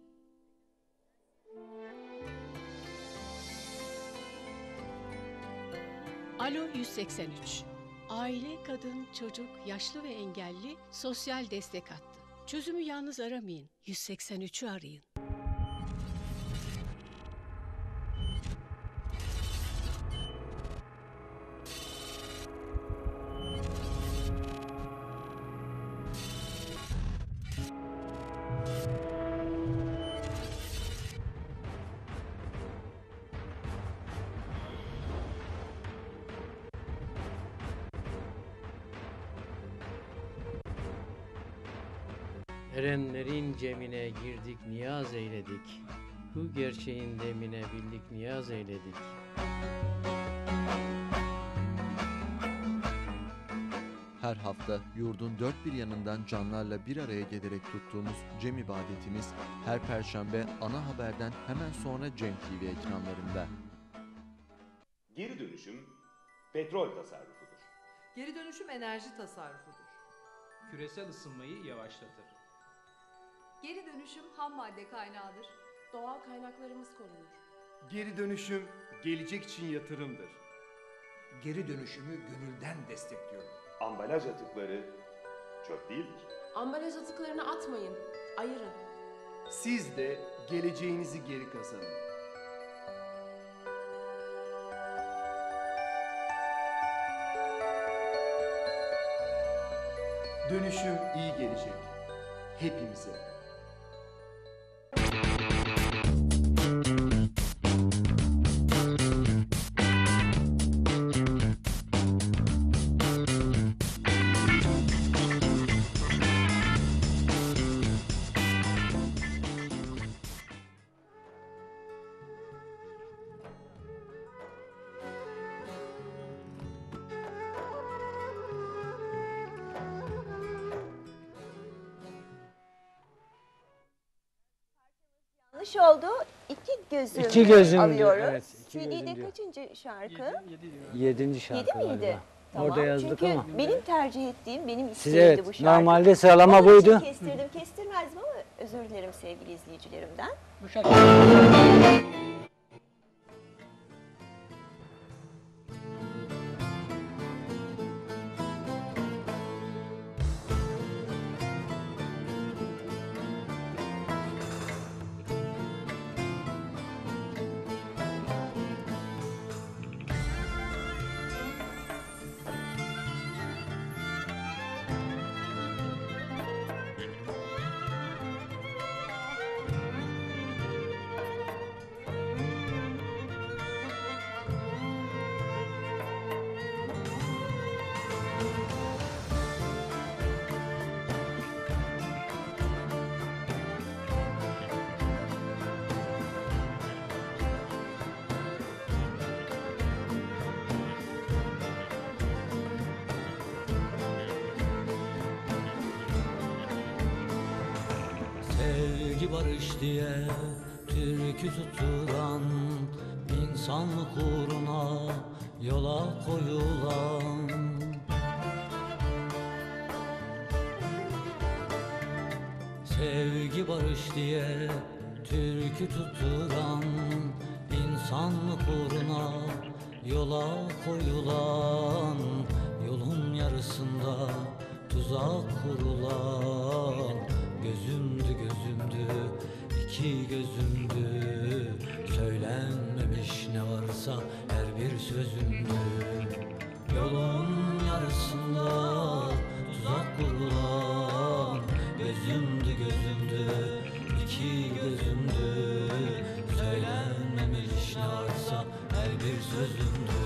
Alo yüz seksen üç. Aile, kadın, çocuk, yaşlı ve engelli sosyal destek hattı. Çözümü yalnız aramayın. yüz seksen üçü arayın. Erenlerin cemine girdik niyaz eyledik. Bu gerçeğin demine bildik niyaz eyledik. Her hafta yurdun dört bir yanından canlarla bir araya gelerek tuttuğumuz Cem ibadetimiz her perşembe ana haberden hemen sonra Cem T V ekranlarında. Geri dönüşüm petrol tasarrufudur. Geri dönüşüm enerji tasarrufudur. küresel ısınmayı yavaşlatır. Geri dönüşüm ham madde kaynağıdır. Doğal kaynaklarımız korunur. Geri dönüşüm gelecek için yatırımdır. Geri dönüşümü gönülden destekliyorum. Ambalaj atıkları çöp değildir. Ambalaj atıklarını atmayın, ayırın. Siz de geleceğinizi geri kazanın. Dönüşüm iyi gelecek. Hepimize. Yanlış oldu. İki gözüm, İki gözümdü, alıyoruz. evet, iki C D'de gözüm kaçıncı şarkı? Yedinci şarkı Yedi miydi? galiba. Tamam. Orada yazdık Çünkü ama. benim tercih ettiğim, benim Siz isteğimdi evet, bu şarkı. normalde sıralama Onun buydu. için kestirdim, kestirmezdim ama özür dilerim sevgili izleyicilerimden. Bu şarkı... Sevgi barış diye türkü tuturan, insanlık uğruna yola koyulan. Sevgi barış diye türkü tuturan, insanlık uğruna yola koyulan. Yolun yarısında tuzak kurulan. Gözümdü gözümdü, iki gözümdü. Söylenmemiş ne varsa her bir sözümdü. Yolun yarısında tuzak kurulan. Gözümdü gözümdü, iki gözümdü. Söylenmemiş ne varsa her bir sözümdü.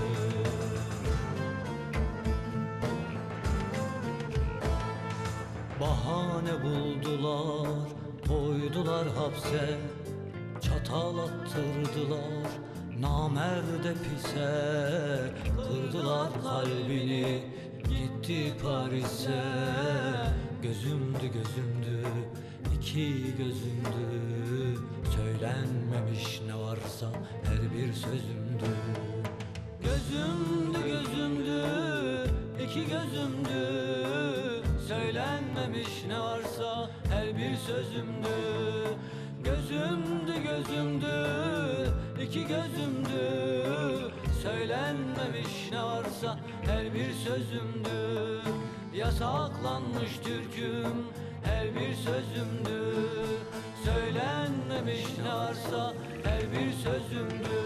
Bahane buldular, koydular hapse, çatal attırdılar namerde pise. Kırdılar kalbini, gitti Paris'e. Gözümdü gözümdü, iki gözümdü. Söylenmemiş ne varsa her bir sözümdü. Gözümdü gözümdü, iki gözümdü. Söylenmemiş ne varsa her bir sözümdü. Gözümdü gözümdü, iki gözümdü. Söylenmemiş ne varsa her bir sözümdü. Yasaklanmış türküm her bir sözümdü. Söylenmemiş ne varsa her bir sözümdü.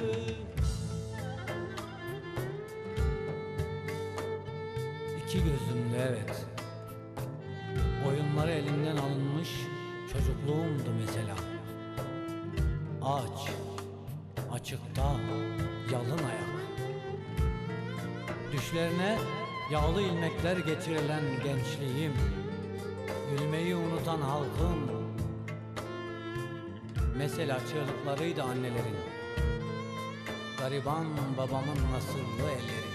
İki gözümdü evet. Oyunları elimden alınmış çocukluğumdu mesela. Aç, açıkta, yalın ayak. Düşlerine yağlı ilmekler geçirilen gençliğim. Gülmeyi unutan halkım. Mesela çığlıklarıydı annelerin. Gariban babamın nasırlı elleri.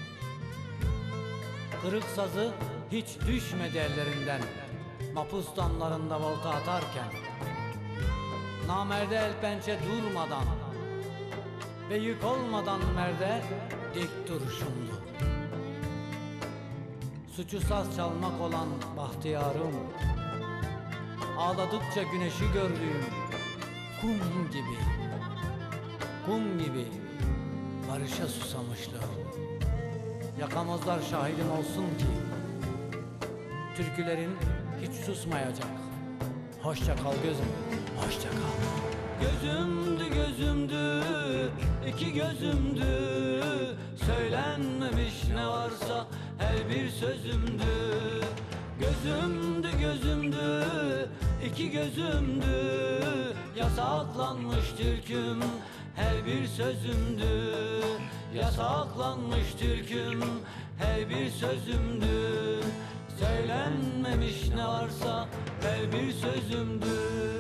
Kırık sazı hiç düşmedi ellerinden. Mapus damlarında volta atarken. Namerde el pençe durmadan ve yük olmadan merde dik duruşumdu. Suçu saz çalmak olan bahtiyarım, ağladıkça güneşi gördüğüm kum gibi, kum gibi barışa susamışlığım. Yakamozlar şahidim olsun ki türkülerin hiç susmayacak. Hoşça kal gözüm, hoşça kal. Gözümdü gözümdü, iki gözümdü, söylenmemiş ne varsa her bir sözümdü. Gözümdü gözümdü, iki gözümdü, yasaklanmış türküm her bir sözümdü. Yasaklanmış türküm her bir sözümdü. Söylenmemiş ne varsa her bir sözümdü.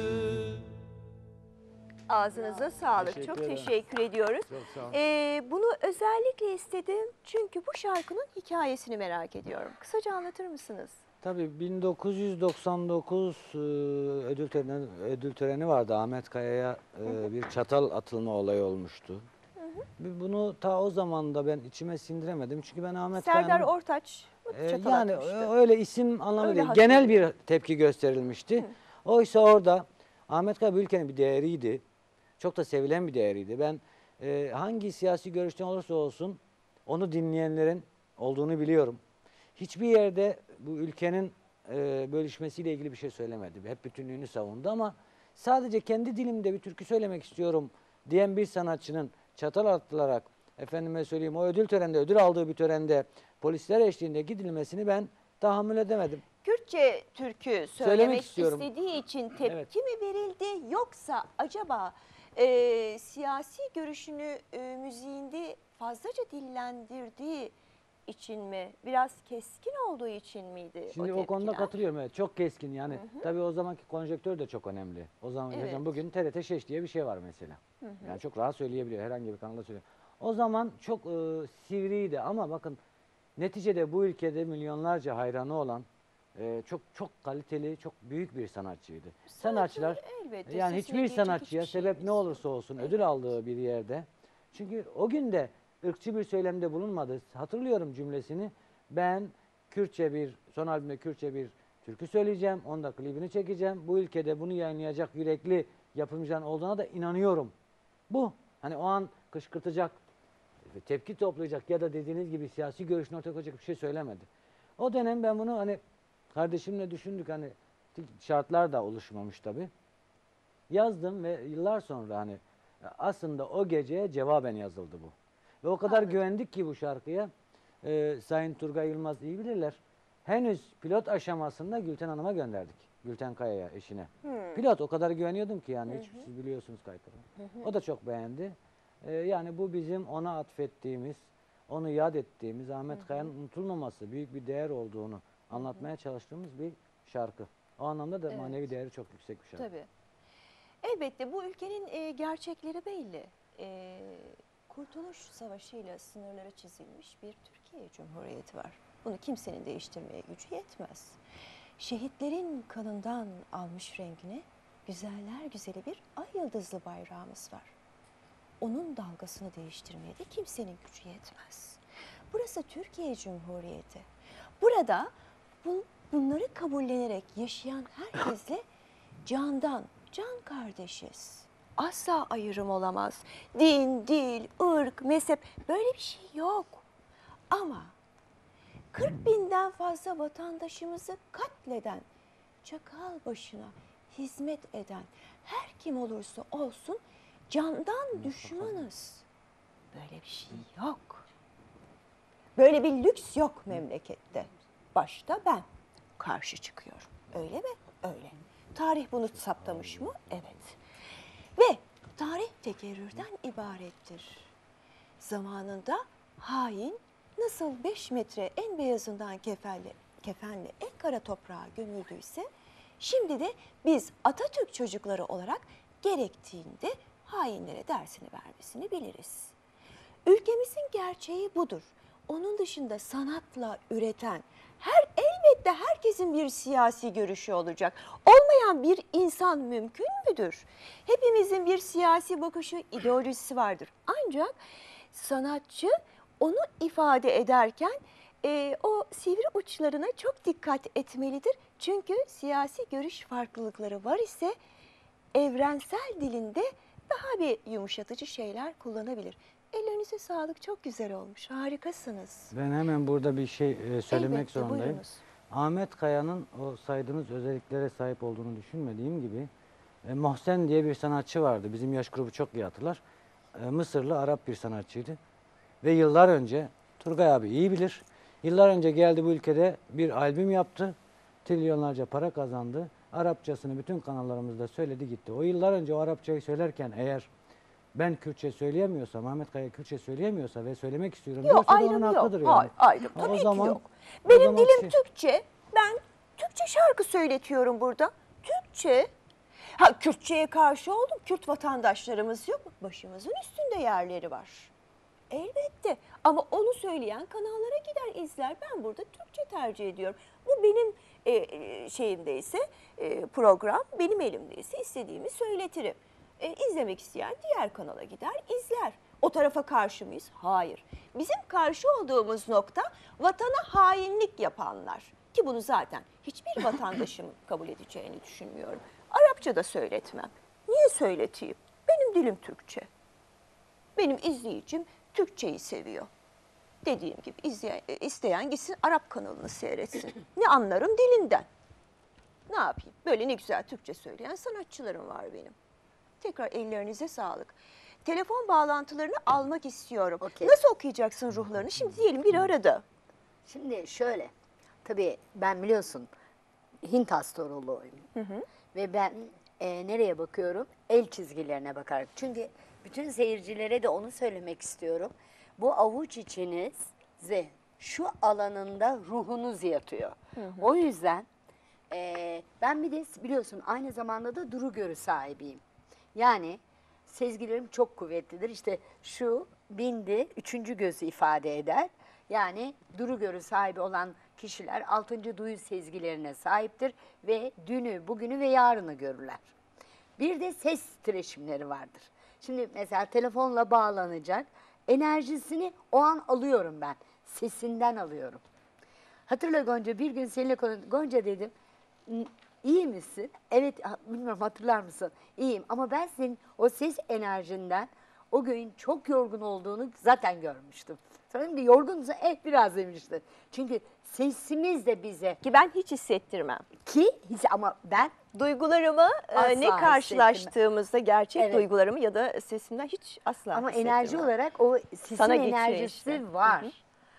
Ağzınıza sağlık. Teşekkür Çok ederim. teşekkür ediyoruz. Çok sağ olun. Ee, bunu özellikle istedim çünkü bu şarkının hikayesini merak ediyorum. Kısaca anlatır mısınız? Tabii bin dokuz yüz doksan dokuz e, ödül töreni, ödül töreni vardı. Ahmet Kaya'ya e, bir çatal atılma olayı olmuştu. Bir Bunu ta o zaman da ben içime sindiremedim. Çünkü ben Ahmet Serdar Kaya'nın... Ortaç e, çatal yani atmıştı. öyle isim anlamı Öyle değil. hatırlıyorum. Genel bir tepki gösterilmişti. Oysa orada Ahmet Kaya bu ülkenin bir değeriydi. Çok da sevilen bir değeriydi. Ben e, hangi siyasi görüşten olursa olsun onu dinleyenlerin olduğunu biliyorum. Hiçbir yerde bu ülkenin e, bölüşmesiyle ilgili bir şey söylemedi. Hep bütünlüğünü savundu ama sadece kendi dilimde bir türkü söylemek istiyorum diyen bir sanatçının çatal atılarak, efendime söyleyeyim, o ödül töreninde, ödül aldığı bir törende polisler eşliğinde gidilmesini ben tahammül edemedim. Kürtçe türkü söylemek, Söylemek istiyorum. istediği için tepki Evet. mi verildi yoksa acaba e, siyasi görüşünü e, müziğinde fazlaca dillendirdiği için mi? Biraz keskin olduğu için miydi Şimdi o o konuda tepkiler? katılıyorum. Evet, çok keskin yani. Tabii o zamanki konjonktür de çok önemli. O zaman Evet. mesela bugün T R T Şeş diye bir şey var mesela. Hı hı. Yani çok rahat söyleyebiliyor. Herhangi bir kanalda söylüyor. O zaman çok e, sivriydi ama bakın neticede bu ülkede milyonlarca hayranı olan e, çok çok kaliteli, çok büyük bir sanatçıydı. Sanatçılar elbette, yani sesine hiçbir geçecek sanatçıya hiçbir sebep ne olursa olsun ödül aldığı bir yerde. Çünkü o gün de ırkçı bir söylemde bulunmadı. Hatırlıyorum cümlesini. Ben Kürtçe bir, son albümde Kürtçe bir türkü söyleyeceğim. Onda klibini çekeceğim. Bu ülkede bunu yayınlayacak yürekli yapımcıların olduğuna da inanıyorum. Bu. Hani o an kışkırtacak, tepki toplayacak ya da dediğiniz gibi siyasi görüşünü ortaya koyacak bir şey söylemedi. O dönem ben bunu hani kardeşimle düşündük, hani şartlar da oluşmamış tabii. Yazdım ve yıllar sonra hani aslında o geceye cevaben yazıldı bu. Ve o kadar güvendik ki bu şarkıya. Ee, Sayın Turgay Yılmaz iyi bilirler. Henüz pilot aşamasında Gülten Hanım'a gönderdik. Gülten Kaya'ya, eşine. Hmm. Pilot o kadar güveniyordum ki yani. Hı Hiç, hı. siz biliyorsunuz kayıtları. Hı hı. O da çok beğendi. Ee, yani bu bizim ona atfettiğimiz, onu yad ettiğimiz, Ahmet Kaya'nın unutulmaması, büyük bir değer olduğunu anlatmaya çalıştığımız bir şarkı. O anlamda da Evet. manevi değeri çok yüksek bir şarkı. Tabii. Elbette bu ülkenin e, gerçekleri belli. E, Kurtuluş Savaşı ile sınırları çizilmiş bir Türkiye Cumhuriyeti var. Bunu kimsenin değiştirmeye gücü yetmez. Şehitlerin kanından almış rengini güzeller güzeli bir ay yıldızlı bayrağımız var. Onun dalgasını değiştirmeye de kimsenin gücü yetmez. Burası Türkiye Cumhuriyeti. Burada bu, bunları kabullenerek yaşayan herkesle candan, can kardeşiz. Asla ayrım olamaz. Din, dil, ırk, mezhep böyle bir şey yok. Ama kırk binden fazla vatandaşımızı katleden, çakal başına hizmet eden her kim olursa olsun candan düşmanız. Böyle bir şey yok. Böyle bir lüks yok memlekette. Başta ben karşı çıkıyorum. Öyle mi? Öyle. Tarih bunu saptamış mı? Evet. Ve tarih tekerrürden ibarettir. Zamanında hain nasıl beş metre en beyazından kefenle, kefenle en kara toprağa gömüldüyse, şimdi de biz Atatürk çocukları olarak gerektiğinde hainlere dersini vermesini biliriz. Ülkemizin gerçeği budur. Onun dışında sanatla üreten, her elbette herkesin bir siyasi görüşü olacak. Olmayan bir insan mümkün müdür? Hepimizin bir siyasi bakışı, ideolojisi vardır. Ancak sanatçı onu ifade ederken e, o sivri uçlarına çok dikkat etmelidir. Çünkü siyasi görüş farklılıkları var ise evrensel dilinde daha bir yumuşatıcı şeyler kullanabilir. Ellerinize sağlık, çok güzel olmuş, harikasınız. Ben hemen burada bir şey e, söylemek Elbette, zorundayım. buyurunuz. Ahmet Kaya'nın o saydığınız özelliklere sahip olduğunu düşünmediğim gibi e, Mohsen diye bir sanatçı vardı. Bizim yaş grubu çok iyi hatırlar. E, Mısırlı Arap bir sanatçıydı. Ve yıllar önce, Turgay abi iyi bilir, yıllar önce geldi bu ülkede bir albüm yaptı. Trilyonlarca para kazandı. Arapçasını bütün kanallarımızda söyledi gitti. O yıllar önce o Arapçayı söylerken eğer ben Kürtçe söyleyemiyorsam, Ahmet Kaya Kürtçe söyleyemiyorsa ve söylemek istiyorum Yok, diyorsa da ayrım onun yok. hakkıdır yani. Hayır, ayrım O tabii zaman- ki yok. o Benim zaman dilim şey- Türkçe. Ben Türkçe şarkı söyletiyorum burada. Türkçe. Ha, Kürtçeye karşı oldum. Kürt vatandaşlarımız yok mu? Başımızın üstünde yerleri var. Elbette. Ama onu söyleyen kanallara gider izler. Ben burada Türkçe tercih ediyorum. Bu benim e, e, şeyimdeyse e, program, benim elimdeyse istediğimi söyletirim. E, izlemek isteyen diğer kanala gider izler. O tarafa karşı mıyız? Hayır. Bizim karşı olduğumuz nokta vatana hainlik yapanlar. Ki bunu zaten hiçbir vatandaşım kabul edeceğini düşünmüyorum. Arapça da söyletmem. Niye söyleteyim? Benim dilim Türkçe. Benim izleyicim Türkçeyi seviyor. Dediğim gibi izleyen, isteyen gitsin Arap kanalını seyretsin. Ne anlarım dilinden. Ne yapayım? Böyle ne güzel Türkçe söyleyen sanatçılarım var benim. Tekrar ellerinize sağlık. Telefon bağlantılarını almak istiyorum. Nasıl okuyacaksın ruhlarını? Şimdi diyelim biri aradı. Şimdi şöyle, tabii ben biliyorsun Hint astroloğuyum. Hı hı. Ve ben e, nereye bakıyorum? El çizgilerine bakarak. Çünkü bütün seyircilere de onu söylemek istiyorum. Bu avuç içinize şu alanında ruhunuz yatıyor. Hı hı. O yüzden e, ben bir de biliyorsun aynı zamanda da duru görü sahibiyim. Yani sezgilerim çok kuvvetlidir. İşte şu bindi, üçüncü gözü ifade eder. Yani duru görü sahibi olan kişiler altıncı duyu sezgilerine sahiptir ve dünü, bugünü ve yarını görürler. Bir de ses titreşimleri vardır. Şimdi mesela telefonla bağlanacak, enerjisini o an alıyorum ben. Sesinden alıyorum. Hatırla Gonca, bir gün seninle konuştum. Gonca dedim, iyi misin? Evet, bilmiyorum hatırlar mısın? İyiyim ama ben senin o ses enerjinden o gün çok yorgun olduğunu zaten görmüştüm. Sonra dedim ki yorgunsa eh biraz demiştin. Çünkü sesimiz de bize. Ki ben hiç hissettirmem. Ki hiç ama ben duygularımı e, ne karşılaştığımızda gerçek Evet. duygularımı ya da sesimden hiç asla ama hissettirmem. enerji olarak o sesin Sana geçiyor enerjisi işte. var. Hı hı.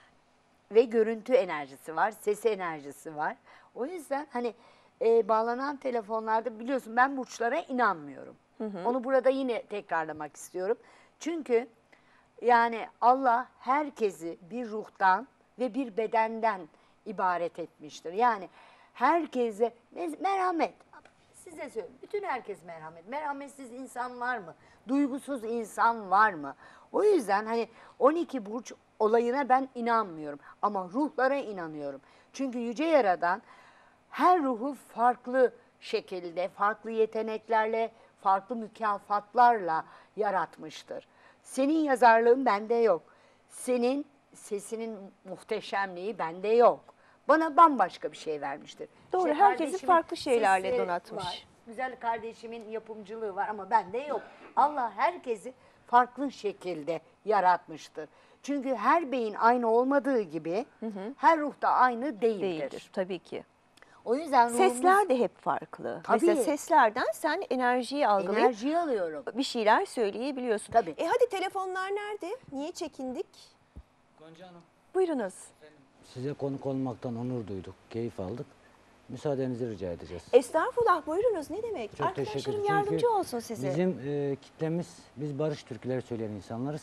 Ve görüntü enerjisi var, ses enerjisi var. O yüzden hani e, bağlanan telefonlarda biliyorsun ben burçlara inanmıyorum. Hı hı. Onu burada yine tekrarlamak istiyorum. Çünkü yani Allah herkesi bir ruhtan ve bir bedenden ibaret etmiştir. Yani herkese merhamet. Size söyleyeyim. Bütün herkes merhamet. Merhametsiz insan var mı? Duygusuz insan var mı? O yüzden hani on iki burç olayına ben inanmıyorum. Ama ruhlara inanıyorum. Çünkü Yüce Yaradan her ruhu farklı şekilde, farklı yeteneklerle, farklı mükafatlarla yaratmıştır. Senin yazarlığın bende yok. Senin sesinin muhteşemliği bende yok. Bana bambaşka bir şey vermiştir. Doğru, İşte herkesi kardeşimin farklı şeylerle sesi donatmış. var, güzel kardeşimin yapımcılığı var ama bende yok. Allah herkesi farklı şekilde yaratmıştır. Çünkü her beyin aynı olmadığı gibi her ruh da aynı değildir. Değildir tabii ki. O yüzden ruhumuz... Sesler de hep farklı. Tabii. Mesela seslerden sen enerjiyi algılayıp Enerjiyi alıyorum. bir şeyler söyleyebiliyorsun. Tabii. E hadi telefonlar nerede? Niye çekindik? Gonca Hanım. Buyurunuz. Size konuk olmaktan onur duyduk, keyif aldık. Müsaadenizi rica edeceğiz. Estağfurullah, buyurunuz, ne demek? Çok teşekkür Arkadaşlarım ederim. yardımcı Çünkü olsun size. Bizim e, kitlemiz, biz barış türküleri söyleyen insanlarız.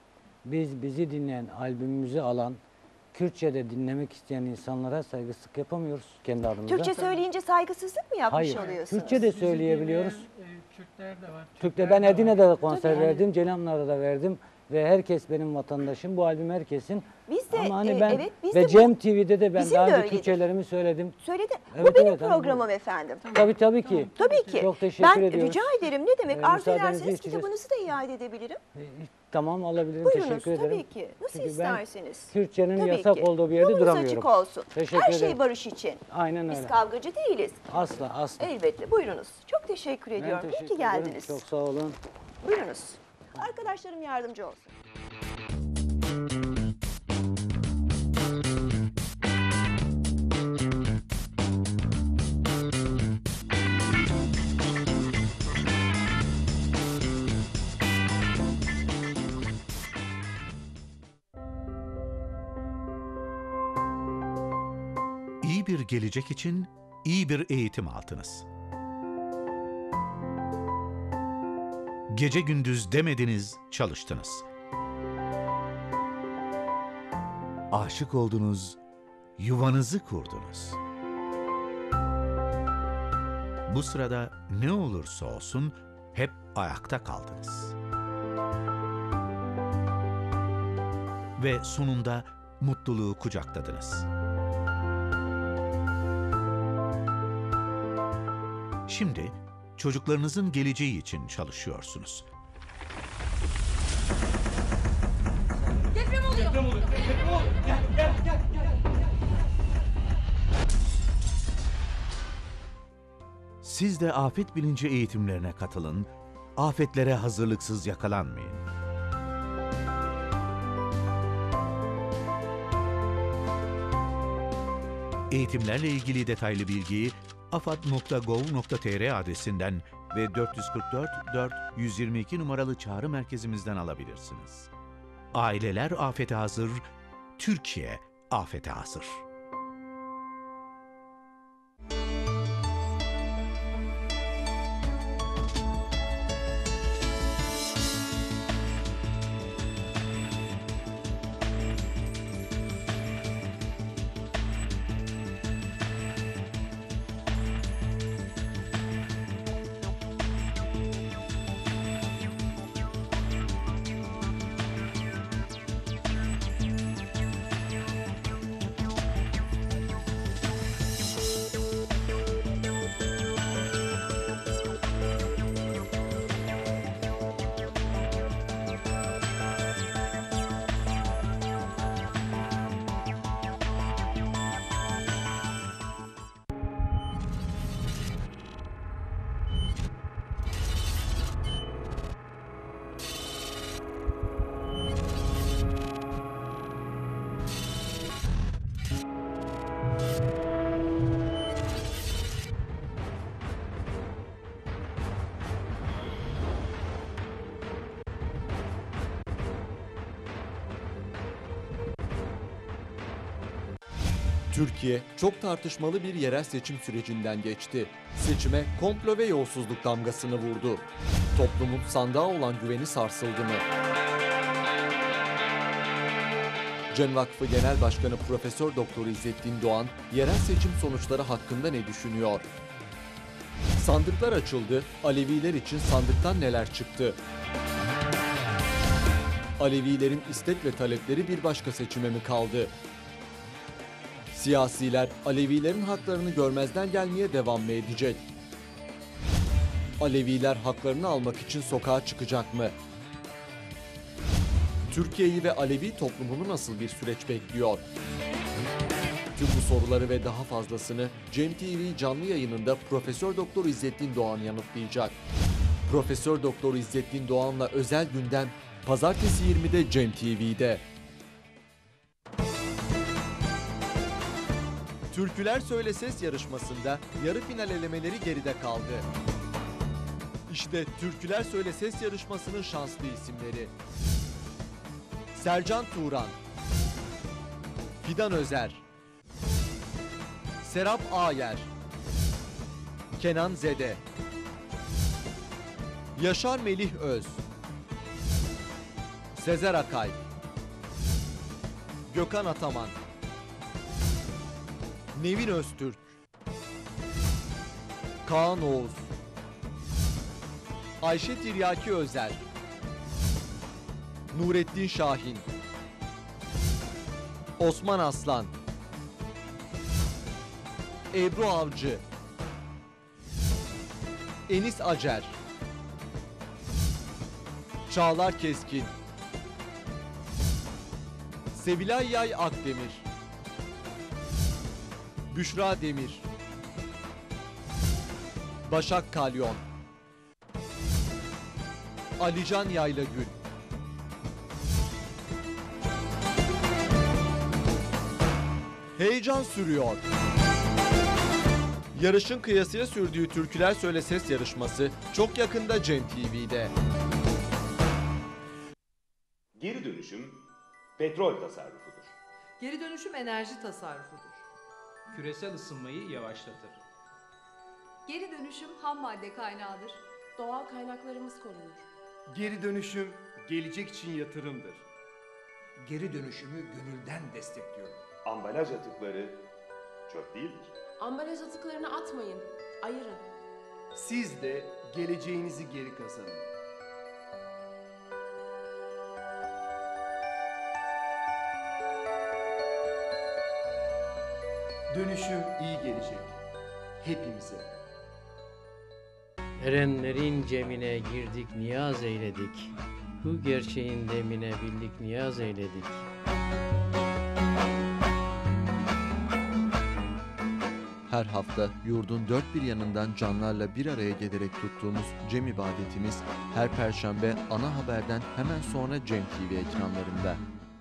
Biz bizi dinleyen, albümümüzü alan, Kürtçe'de dinlemek isteyen insanlara saygısızlık yapamıyoruz kendi adımıza. Türkçe söyleyince saygısızlık mı yapmış Hayır, oluyorsunuz? Kürtçe de söyleyebiliyoruz. E, Kürtler de var. Türk'te Türkler ben de var. Edirne'de de konser Tabii. verdim, Ceylanlar'da da verdim. ve herkes benim vatandaşım. Bu albüm herkesin. Biz de Ama hani e, ben evet biz ve de Cem bu, T V'de de ben bizim daha de önce öyledir. Türkçelerimi söyledim. Söyledi. Evet, bu benim evet, hani bu- programım efendim. Tabii tabii ki. Tabii ki. Çok teşekkür ben ediyoruz. rica ederim. Ne demek? Ee, Arzu müsaadenizi ederseniz isteyeceğiz. kitabınızı da iade edebilirim. Tamam, alabilirim. Buyurunuz, Teşekkür ederim. tabii ki. Nasıl Çünkü ben isterseniz. Türkçenin Tabii yasak ki. olduğu bir yerde Yolunuz duramıyorum. açık olsun. Teşekkür Her ederim. şey barış için. Aynen Biz öyle. kavgacı değiliz. Asla asla. Elbette. Buyurunuz. Çok teşekkür Ben ediyorum. İyi teşekkür ki ederim. geldiniz. Çok sağ olun. Buyurunuz. Arkadaşlarım yardımcı olsun. İyi bir gelecek için iyi bir eğitim aldınız. Gece gündüz demediniz, çalıştınız. Aşık oldunuz, yuvanızı kurdunuz. Bu sırada ne olursa olsun hep ayakta kaldınız. Ve sonunda mutluluğu kucakladınız. Şimdi çocuklarınızın geleceği için çalışıyorsunuz. Deprem oluyor. Deprem oluyor. Deprem oluyor. Gel gel gel gel. Siz de afet bilinci eğitimlerine katılın, afetlere hazırlıksız yakalanmayın. Eğitimlerle ilgili detaylı bilgiyi afat nokta gov nokta tr adresinden ve dört yüz kırk dört dört yüz yirmi iki numaralı çağrı merkezimizden alabilirsiniz. Aileler afete hazır, Türkiye afete hazır. Türkiye çok tartışmalı bir yerel seçim sürecinden geçti. Seçime komplo ve yolsuzluk damgasını vurdu. Toplumun sandığa olan güveni sarsıldı mı? Cem Vakfı Genel Başkanı Profesör Doktor İzzettin Doğan, yerel seçim sonuçları hakkında ne düşünüyor? Sandıklar açıldı, Aleviler için sandıktan neler çıktı? Alevilerin istek ve talepleri bir başka seçime mi kaldı? Siyasiler Alevilerin haklarını görmezden gelmeye devam mı edecek? Aleviler haklarını almak için sokağa çıkacak mı? Türkiye'yi ve Alevi toplumunu nasıl bir süreç bekliyor? Tüm bu soruları ve daha fazlasını Cem T V canlı yayınında Profesör Doktor İzzettin Doğan yanıtlayacak. Profesör Doktor İzzettin Doğan'la özel gündem Pazartesi yirmide Cem T V'de. Türküler Söyle Ses yarışmasında yarı final elemeleri geride kaldı. İşte Türküler Söyle Ses yarışmasının şanslı isimleri. Sercan Turan, Fidan Özer, Serap Ayer, Kenan Zede, Yaşar Melih Öz, Sezer Akay, Gökhan Ataman, Nevin Öztürk, Kaan Oğuz, Ayşe Tiryaki Özer, Nurettin Şahin, Osman Aslan, Ebru Avcı, Enis Acer, Çağlar Keskin, Sevilay Yay Akdemir, Büşra Demir, Başak Kalyon, Alican Yaylagül. Heyecan sürüyor. Yarışın kıyasıya sürdüğü Türküler Söyle Ses yarışması çok yakında Cem T V'de. Geri dönüşüm petrol tasarrufudur. Geri dönüşüm enerji tasarrufudur. Küresel ısınmayı yavaşlatır. Geri dönüşüm ham madde kaynağıdır. Doğal kaynaklarımız korunur. Geri dönüşüm gelecek için yatırımdır. Geri dönüşümü gönülden destekliyorum. Ambalaj atıkları çöp değildir. Ambalaj atıklarını atmayın, ayırın. Siz de geleceğinizi geri kazanın. Dönüşüm iyi gelecek. Hepimize. Erenlerin cemine girdik niyaz eyledik. Bu gerçeğin demine bildik niyaz eyledik. Her hafta yurdun dört bir yanından canlarla bir araya gelerek tuttuğumuz Cem ibadetimiz her perşembe ana haberden hemen sonra Cem T V ekranlarında.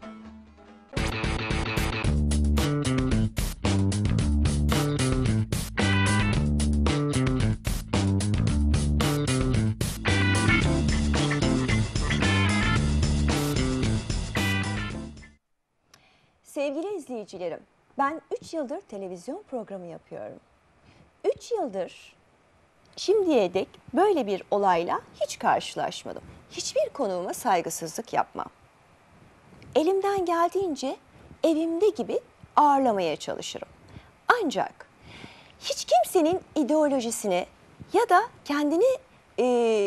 Sevgili izleyicilerim, ben üç yıldır televizyon programı yapıyorum. üç yıldır şimdiye dek böyle bir olayla hiç karşılaşmadım. Hiçbir konuğuma saygısızlık yapmam. Elimden geldiğince evimde gibi ağırlamaya çalışırım. Ancak hiç kimsenin ideolojisine ya da kendini e,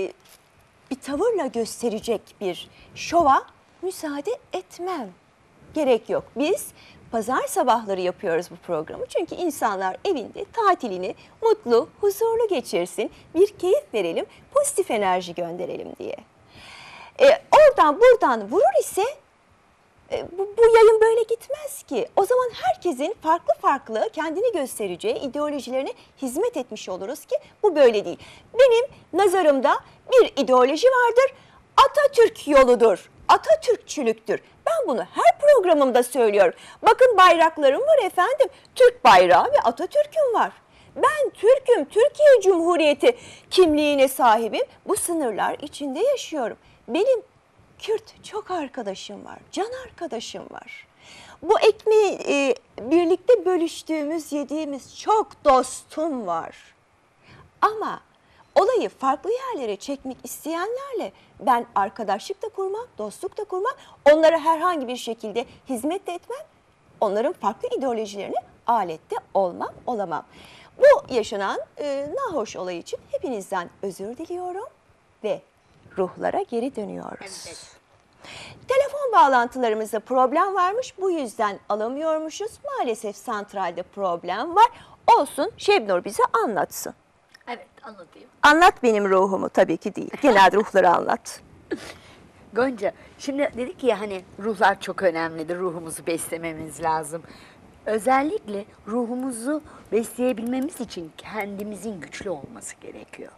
bir tavırla gösterecek bir şova müsaade etmem. Gerek yok. Biz pazar sabahları yapıyoruz bu programı. Çünkü insanlar evinde tatilini mutlu, huzurlu geçirsin, bir keyif verelim, pozitif enerji gönderelim diye. E, oradan buradan vurur ise e, bu, bu yayın böyle gitmez ki. O zaman herkesin farklı farklı kendini göstereceği ideolojilerine hizmet etmiş oluruz ki bu böyle değil. Benim nazarımda bir ideoloji vardır, Atatürk yoludur, Atatürkçülüktür. Ben bunu her programımda söylüyorum. Bakın bayraklarım var efendim. Türk bayrağı ve Atatürk'üm var. Ben Türk'üm, Türkiye Cumhuriyeti kimliğine sahibim. Bu sınırlar içinde yaşıyorum. Benim Kürt çok arkadaşım var, can arkadaşım var. Bu ekmeği e, birlikte bölüştüğümüz, yediğimiz çok dostum var. Ama olayı farklı yerlere çekmek isteyenlerle ben arkadaşlık da kurmam, dostluk da kurmam. Onlara herhangi bir şekilde hizmet de etmem. Onların farklı ideolojilerine alette olmam, olamam. Bu yaşanan e, nahoş olay için hepinizden özür diliyorum ve ruhlara geri dönüyoruz. Evet. Telefon bağlantılarımızda problem varmış, bu yüzden alamıyormuşuz. Maalesef santralde problem var. Olsun, Şebnur bize anlatsın. Evet, anlatayım. Anlat benim ruhumu, tabii ki değil. Genel ruhları anlat. Gonca, şimdi dedik ya hani ruhlar çok önemlidir. Ruhumuzu beslememiz lazım. Özellikle ruhumuzu besleyebilmemiz için kendimizin güçlü olması gerekiyor.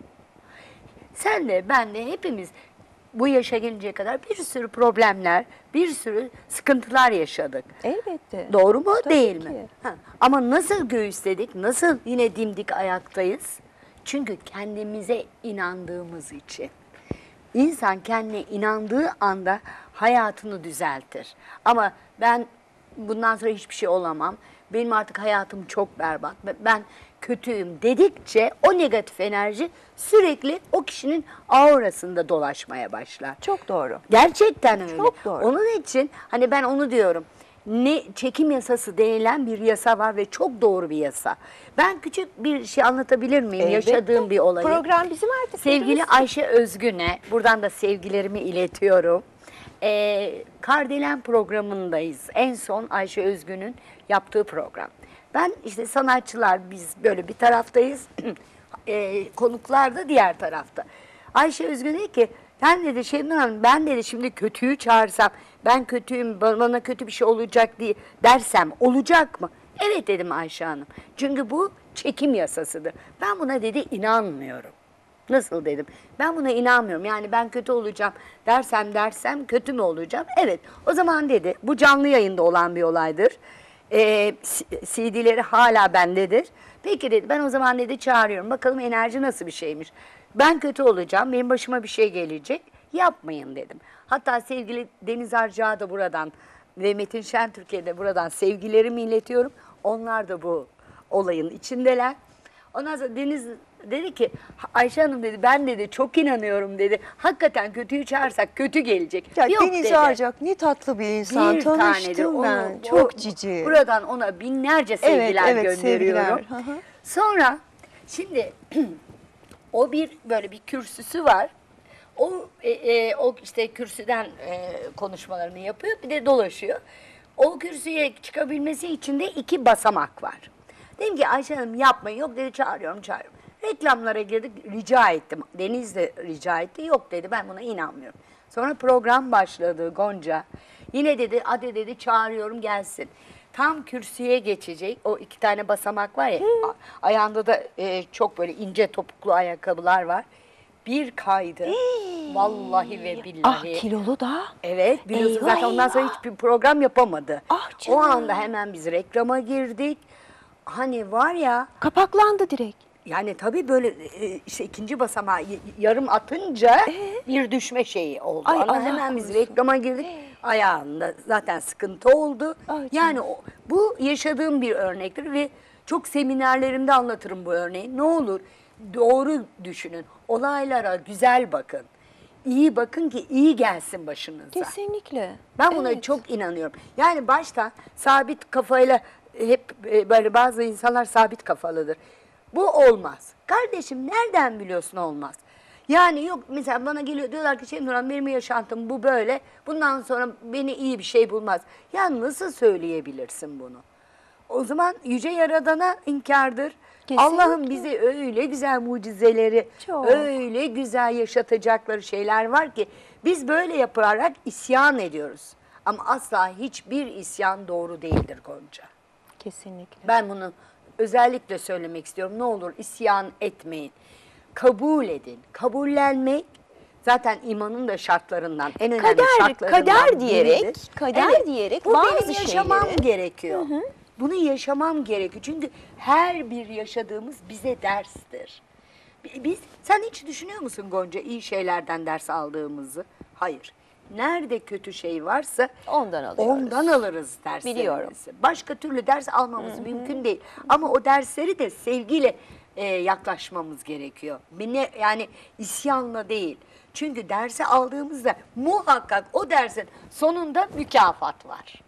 Sen de ben de hepimiz bu yaşa gelinceye kadar bir sürü problemler, bir sürü sıkıntılar yaşadık. Elbette. Doğru mu, Tabii değil ki. mi? Ha. Ama nasıl göğüsledik, nasıl yine dimdik ayaktayız? Çünkü kendimize inandığımız için. İnsan kendine inandığı anda hayatını düzeltir. Ama ben bundan sonra hiçbir şey olamam, benim artık hayatım çok berbat, ben kötüyüm dedikçe o negatif enerji sürekli o kişinin aurasında dolaşmaya başlar. Çok doğru. Gerçekten öyle. Çok doğru. Onun için hani ben onu diyorum. Ne çekim yasası denilen bir yasa var ve çok doğru bir yasa. Ben küçük bir şey anlatabilir miyim? Elbette. Yaşadığım bir olayı. Program bizim artık. Sevgili Ayşe Özgün'e buradan da sevgilerimi iletiyorum. Ee, Kardelen programındayız. En son Ayşe Özgün'ün yaptığı program. Ben işte sanatçılar biz böyle bir taraftayız. e, konuklar da diğer tarafta. Ayşe Özgün dedi ki ben dedi Şebnem Hanım ben dedi şimdi kötüyü çağırsam ben kötüyüm bana kötü bir şey olacak diye dersem olacak mı? Evet dedim Ayşe Hanım. Çünkü bu çekim yasasıdır. Ben buna dedi inanmıyorum. Nasıl dedim? Ben buna inanmıyorum. Yani ben kötü olacağım dersem dersem kötü mü olacağım? Evet. O zaman dedi bu canlı yayında olan bir olaydır. Ee, C D'leri hala bendedir. Peki dedi ben o zaman dedi çağırıyorum. Bakalım enerji nasıl bir şeymiş. Ben kötü olacağım. Benim başıma bir şey gelecek. Yapmayın dedim. Hatta sevgili Deniz Arca'ya da buradan ve Metin Şentürk'e de buradan sevgilerimi iletiyorum. Onlar da bu olayın içindeler. Ondan sonra Deniz dedi ki Ayşe Hanım dedi ben dedi çok inanıyorum dedi. Hakikaten kötüyü çağırsak kötü gelecek. Ya Yok Deniz dedi. Arcak ne tatlı bir insan. Bir Tanıştım tanedir. ben. Onu- Çok o- cici. Buradan ona binlerce sevgiler Evet, evet, gönderiyorum. sevgiler. Hı hı. Sonra şimdi o bir böyle bir kürsüsü var. O e, e, o işte kürsüden e, konuşmalarını yapıyor. Bir de dolaşıyor. O kürsüye çıkabilmesi için de iki basamak var. Dedim ki Ayşe Hanım yapmayın. Yok dedi çağırıyorum çağırıyorum. Reklamlara girdik rica ettim. Deniz de rica etti. Yok dedi ben buna inanmıyorum. Sonra program başladı Gonca. Yine dedi hadi dedi çağırıyorum gelsin. Tam kürsüye geçecek. O iki tane basamak var ya. a- Ayağında da e, çok böyle ince topuklu ayakkabılar var. Bir kaydı. Vallahi ve billahi. Ah kilolu da. Evet biliyorsun Eyvah, zaten ondan sonra eyvah. hiçbir program yapamadı. Ah O canım. anda hemen biz reklama girdik. Hani var ya. Kapaklandı direkt. Yani tabii böyle e, işte ikinci basamağı y- yarım atınca bir düşme şeyi oldu. Ay, Ama Allah hemen biz korusun. reklama girdik. Ayağında zaten sıkıntı oldu. Yani o, bu yaşadığım bir örnektir ve çok seminerlerimde anlatırım bu örneği. Ne olur doğru düşünün. Olaylara güzel bakın. İyi bakın ki iyi gelsin başınıza. Kesinlikle. Ben buna Evet. çok inanıyorum. Yani başta sabit kafayla hep e, böyle bazı insanlar sabit kafalıdır. Bu olmaz. Kardeşim nereden biliyorsun olmaz? Yani yok mesela bana geliyor diyorlar ki Şebnem Hanım benim yaşantım bu böyle. Bundan sonra beni iyi bir şey bulmaz. Ya nasıl söyleyebilirsin bunu? O zaman yüce yaradana inkardır. Kesinlikle. Allah'ın bize öyle güzel mucizeleri, Çok. öyle güzel yaşatacakları şeyler var ki biz böyle yaparak isyan ediyoruz. Ama asla hiçbir isyan doğru değildir Gonca. Kesinlikle. Ben bunu özellikle söylemek istiyorum. Ne olur isyan etmeyin. Kabul edin. Kabullenmek zaten imanın da şartlarından, en önemli Kader- şartlarından kader diyerek, biridir. kader diyerek bu bazı benim yaşamam şeyleri- gerekiyor. Hı hı. Bunu yaşamam gerekiyor. Çünkü her bir yaşadığımız bize derstir. Biz, sen hiç düşünüyor musun Gonca iyi şeylerden ders aldığımızı? Hayır. Nerede kötü şey varsa ondan alıyoruz. Ondan alırız derslerimizi. Biliyorum. Başka türlü ders almamız mümkün değil. Ama o dersleri de sevgiyle e, yaklaşmamız gerekiyor. Ne, yani isyanla değil. Çünkü dersi aldığımızda muhakkak o dersin sonunda mükafat var.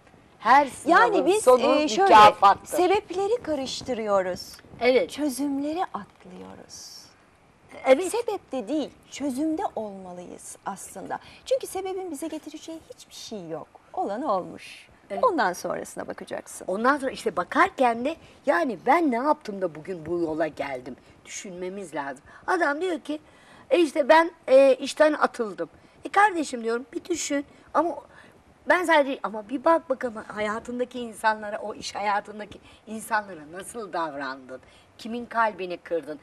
Her sınavın Yani biz sonu e, şöyle mükafattır. sebepleri karıştırıyoruz. Evet. Çözümleri atlıyoruz. Evet. Sebepte değil, çözümde olmalıyız aslında. Çünkü sebebin bize getireceği hiçbir şey yok. Olan olmuş. Ondan sonrasına bakacaksın. Ondan sonra işte bakarken de yani ben ne yaptım da bugün bu yola geldim düşünmemiz lazım. Adam diyor ki e işte ben e, işten atıldım. E kardeşim diyorum bir düşün ama ben sadece ama bir bak bakalım hayatındaki insanlara o iş hayatındaki insanlara nasıl davrandın? Kimin kalbini kırdın?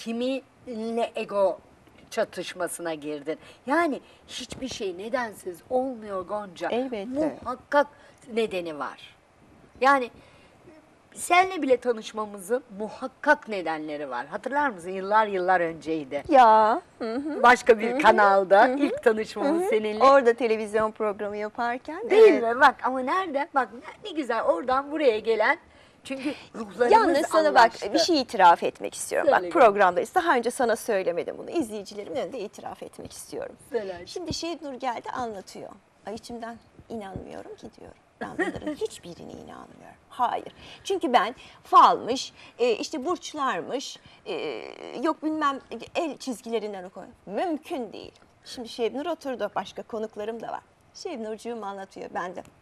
Kiminle ego çatışmasına girdin? Yani hiçbir şey nedensiz olmuyor Gonca. Elbette. Muhakkak nedeni var. Yani seninle bile tanışmamızın muhakkak nedenleri var. Hatırlar mısın? Yıllar yıllar önceydi. Ya. Hı hı. Başka bir Hı hı. kanalda Hı hı. ilk tanışmamız Hı hı. seninle. Orada televizyon programı yaparken. Değil evet. mi? Bak ama nereden? Bak ne ne güzel oradan buraya gelen. Çünkü ruhlarımız Yalnız sana anlaştı. bak bir şey itiraf etmek istiyorum. Söyle bak gel. programdayız. Daha önce sana söylemedim bunu. İzleyicilerimin önünde itiraf etmek istiyorum. Söyle. Şimdi Şebnur geldi anlatıyor. Ay içimden inanmıyorum ki diyorum. Ben bunların hiçbirine inanmıyorum. Hayır. Çünkü ben falmış, e, işte burçlarmış, e, yok bilmem el çizgilerinden okuyorum. Mümkün değil. Şimdi Şebnur oturdu. Başka konuklarım da var. Şebnurcuğum anlatıyor, ben de.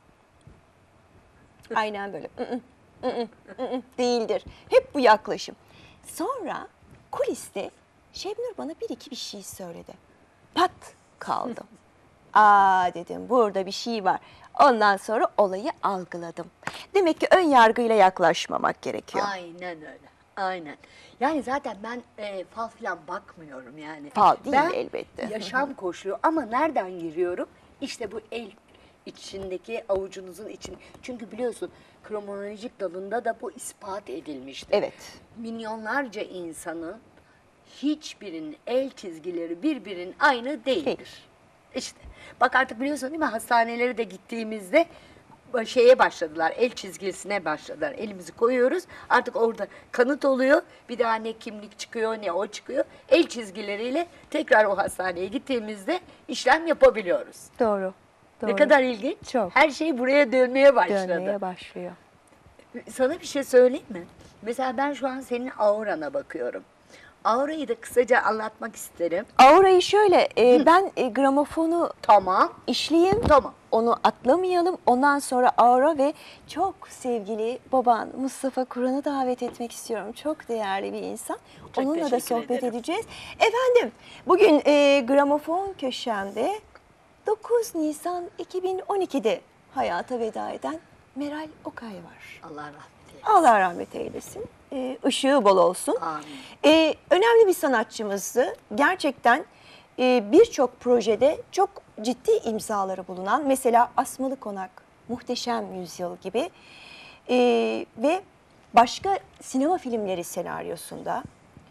Aynen böyle. "Mm, mm, mm, mm, mm." Değildir. Hep bu yaklaşım. Sonra kuliste Şebnur bana bir iki bir şey söyledi. Pat kaldım. Aa dedim, burada bir şey var. Ondan sonra olayı algıladım. Demek ki ön yargıyla yaklaşmamak gerekiyor. Aynen öyle. Aynen. Yani zaten ben e, fal falan bakmıyorum yani. Fal değil ben elbette. yaşam koşulu ama nereden giriyorum? İşte bu el içindeki avucunuzun için. Çünkü biliyorsun kronolojik dalında da bu ispat edilmiştir. Evet. Milyonlarca insanın hiçbirinin el çizgileri birbirinin aynı değildir. Değil. İşte bak artık biliyorsun değil mi, hastanelere de gittiğimizde şeye başladılar, el çizgisine başladılar. Elimizi koyuyoruz, artık orada kanıt oluyor. Bir daha ne kimlik çıkıyor ne o çıkıyor. El çizgileriyle tekrar o hastaneye gittiğimizde işlem yapabiliyoruz. Doğru. Ne doğru. kadar ilginç. Çok. Her şey buraya dönmeye başladı. Dönmeye başlıyor. Sana bir şey söyleyeyim mi? Mesela ben şu an senin aurana bakıyorum. Aurayı da kısaca anlatmak isterim. Aurayı şöyle, e, ben e, gramofonu tamam işleyeyim. Tamam. Onu atlamayalım. Ondan sonra aura ve çok sevgili baban Mustafa Kur'an'ı davet etmek istiyorum. Çok değerli bir insan. Çok Onunla da teşekkür sohbet ederim. edeceğiz. Efendim, bugün e, gramofon köşemde dokuz Nisan iki bin on iki'de hayata veda eden Meral Okay var. Allah rahmet eylesin. Allah rahmet eylesin. Ee, ışığı bol olsun. Amin. Ee, önemli bir sanatçımızdı. Gerçekten e, birçok projede çok ciddi imzaları bulunan, mesela Asmalı Konak, Muhteşem Yüzyıl gibi e, ve başka sinema filmleri senaryosunda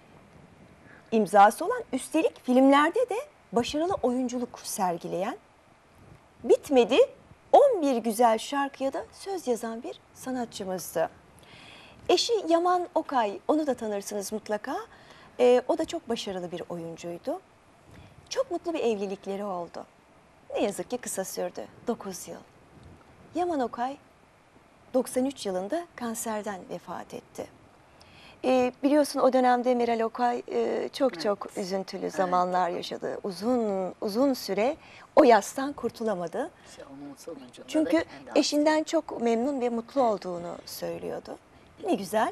imzası olan, üstelik filmlerde de başarılı oyunculuk sergileyen, bitmedi on bir güzel şarkıya da söz yazan bir sanatçımızdı. Eşi Yaman Okay, onu da tanırsınız mutlaka. Ee, o da çok başarılı bir oyuncuydu. Çok mutlu bir evlilikleri oldu. Ne yazık ki kısa sürdü, dokuz yıl. Yaman Okay doksan üç yılında kanserden vefat etti. Ee, biliyorsun o dönemde Meral Okay e, çok evet. çok üzüntülü zamanlar yaşadı. Uzun uzun süre o yastan kurtulamadı. İşte onun sonucunda Çünkü eşinden çok memnun ve mutlu olduğunu söylüyordu. Ne güzel.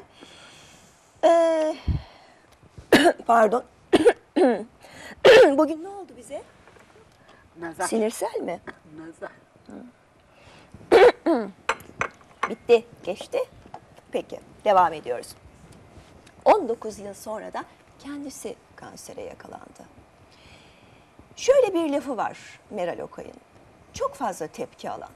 Ee, pardon. Bugün ne oldu bize? Nazar. Sinirsel mi? Nazar. Bitti, geçti. Peki, devam ediyoruz. on dokuz yıl sonra da kendisi kansere yakalandı. Şöyle bir lafı var Meral Okay'ın. Çok fazla tepki alan.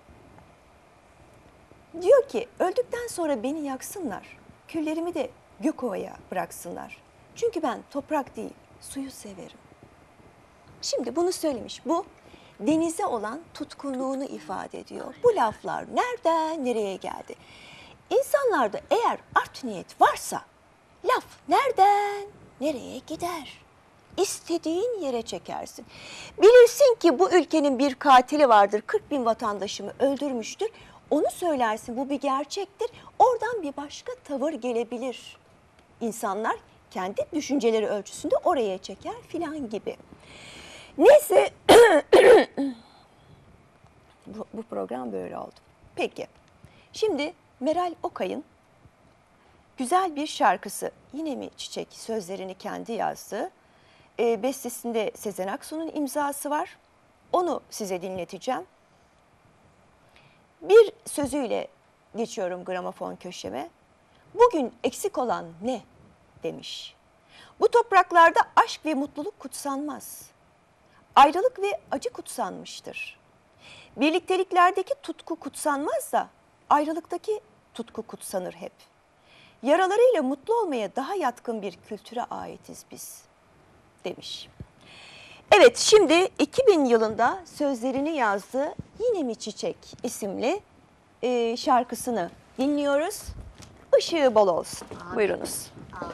Diyor ki, öldükten sonra beni yaksınlar, küllerimi de Gökova'ya bıraksınlar. Çünkü ben toprak değil, suyu severim. Şimdi bunu söylemiş. Bu denize olan tutkunluğunu ifade ediyor. Bu laflar nereden nereye geldi? İnsanlarda eğer art niyet varsa laf nereden nereye gider? İstediğin yere çekersin. Bilirsin ki bu ülkenin bir katili vardır, kırk bin vatandaşımı öldürmüştür. Onu söylersin, bu bir gerçektir. Oradan bir başka tavır gelebilir. İnsanlar kendi düşünceleri ölçüsünde oraya çeker filan gibi. Neyse, bu, bu program böyle oldu. Peki, şimdi Meral Okay'ın güzel bir şarkısı, Yine mi Çiçek, sözlerini kendi yazdı. E, bestesinde Sezen Aksu'nun imzası var. Onu size dinleteceğim. Bir sözüyle geçiyorum gramofon köşeme. Bugün eksik olan ne demiş. Bu topraklarda aşk ve mutluluk kutsanmaz. Ayrılık ve acı kutsanmıştır. Birlikteliklerdeki tutku kutsanmaz da ayrılıktaki tutku kutsanır hep. Yaralarıyla mutlu olmaya daha yatkın bir kültüre aitiz biz demiş. Evet, şimdi iki bin yılında sözlerini yazdığı Yine mi Çiçek isimli e, şarkısını dinliyoruz. Işığı bol olsun. Amin. Buyurunuz. Amin.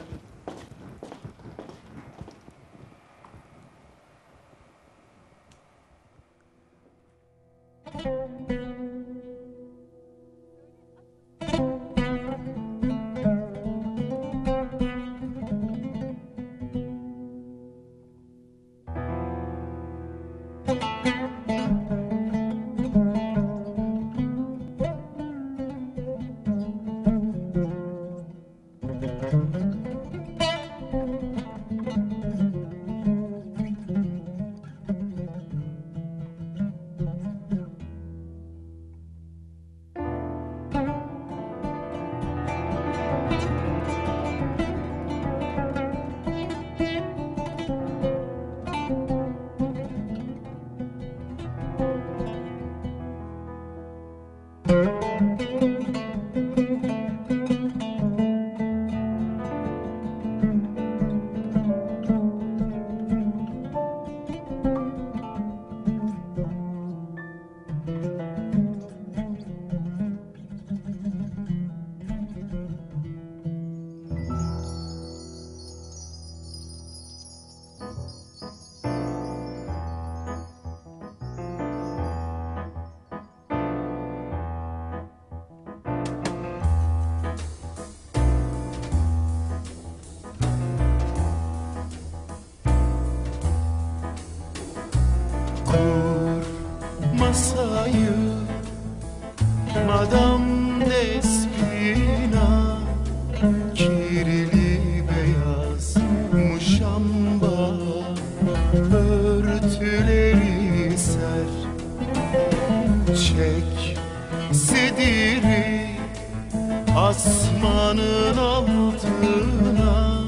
Asmanın altına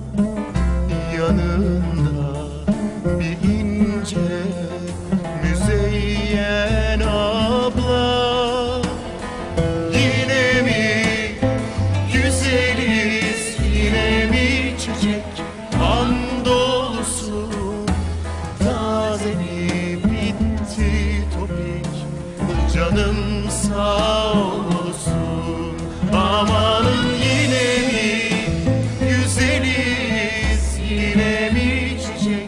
yanında bir ince müzeyyen abla. Yine mi güzeliz, yine mi çiçek andolsun, taze mi bitti topik, canım sağ olsun. Amanın yine mi güzeliz, yine mi çiçek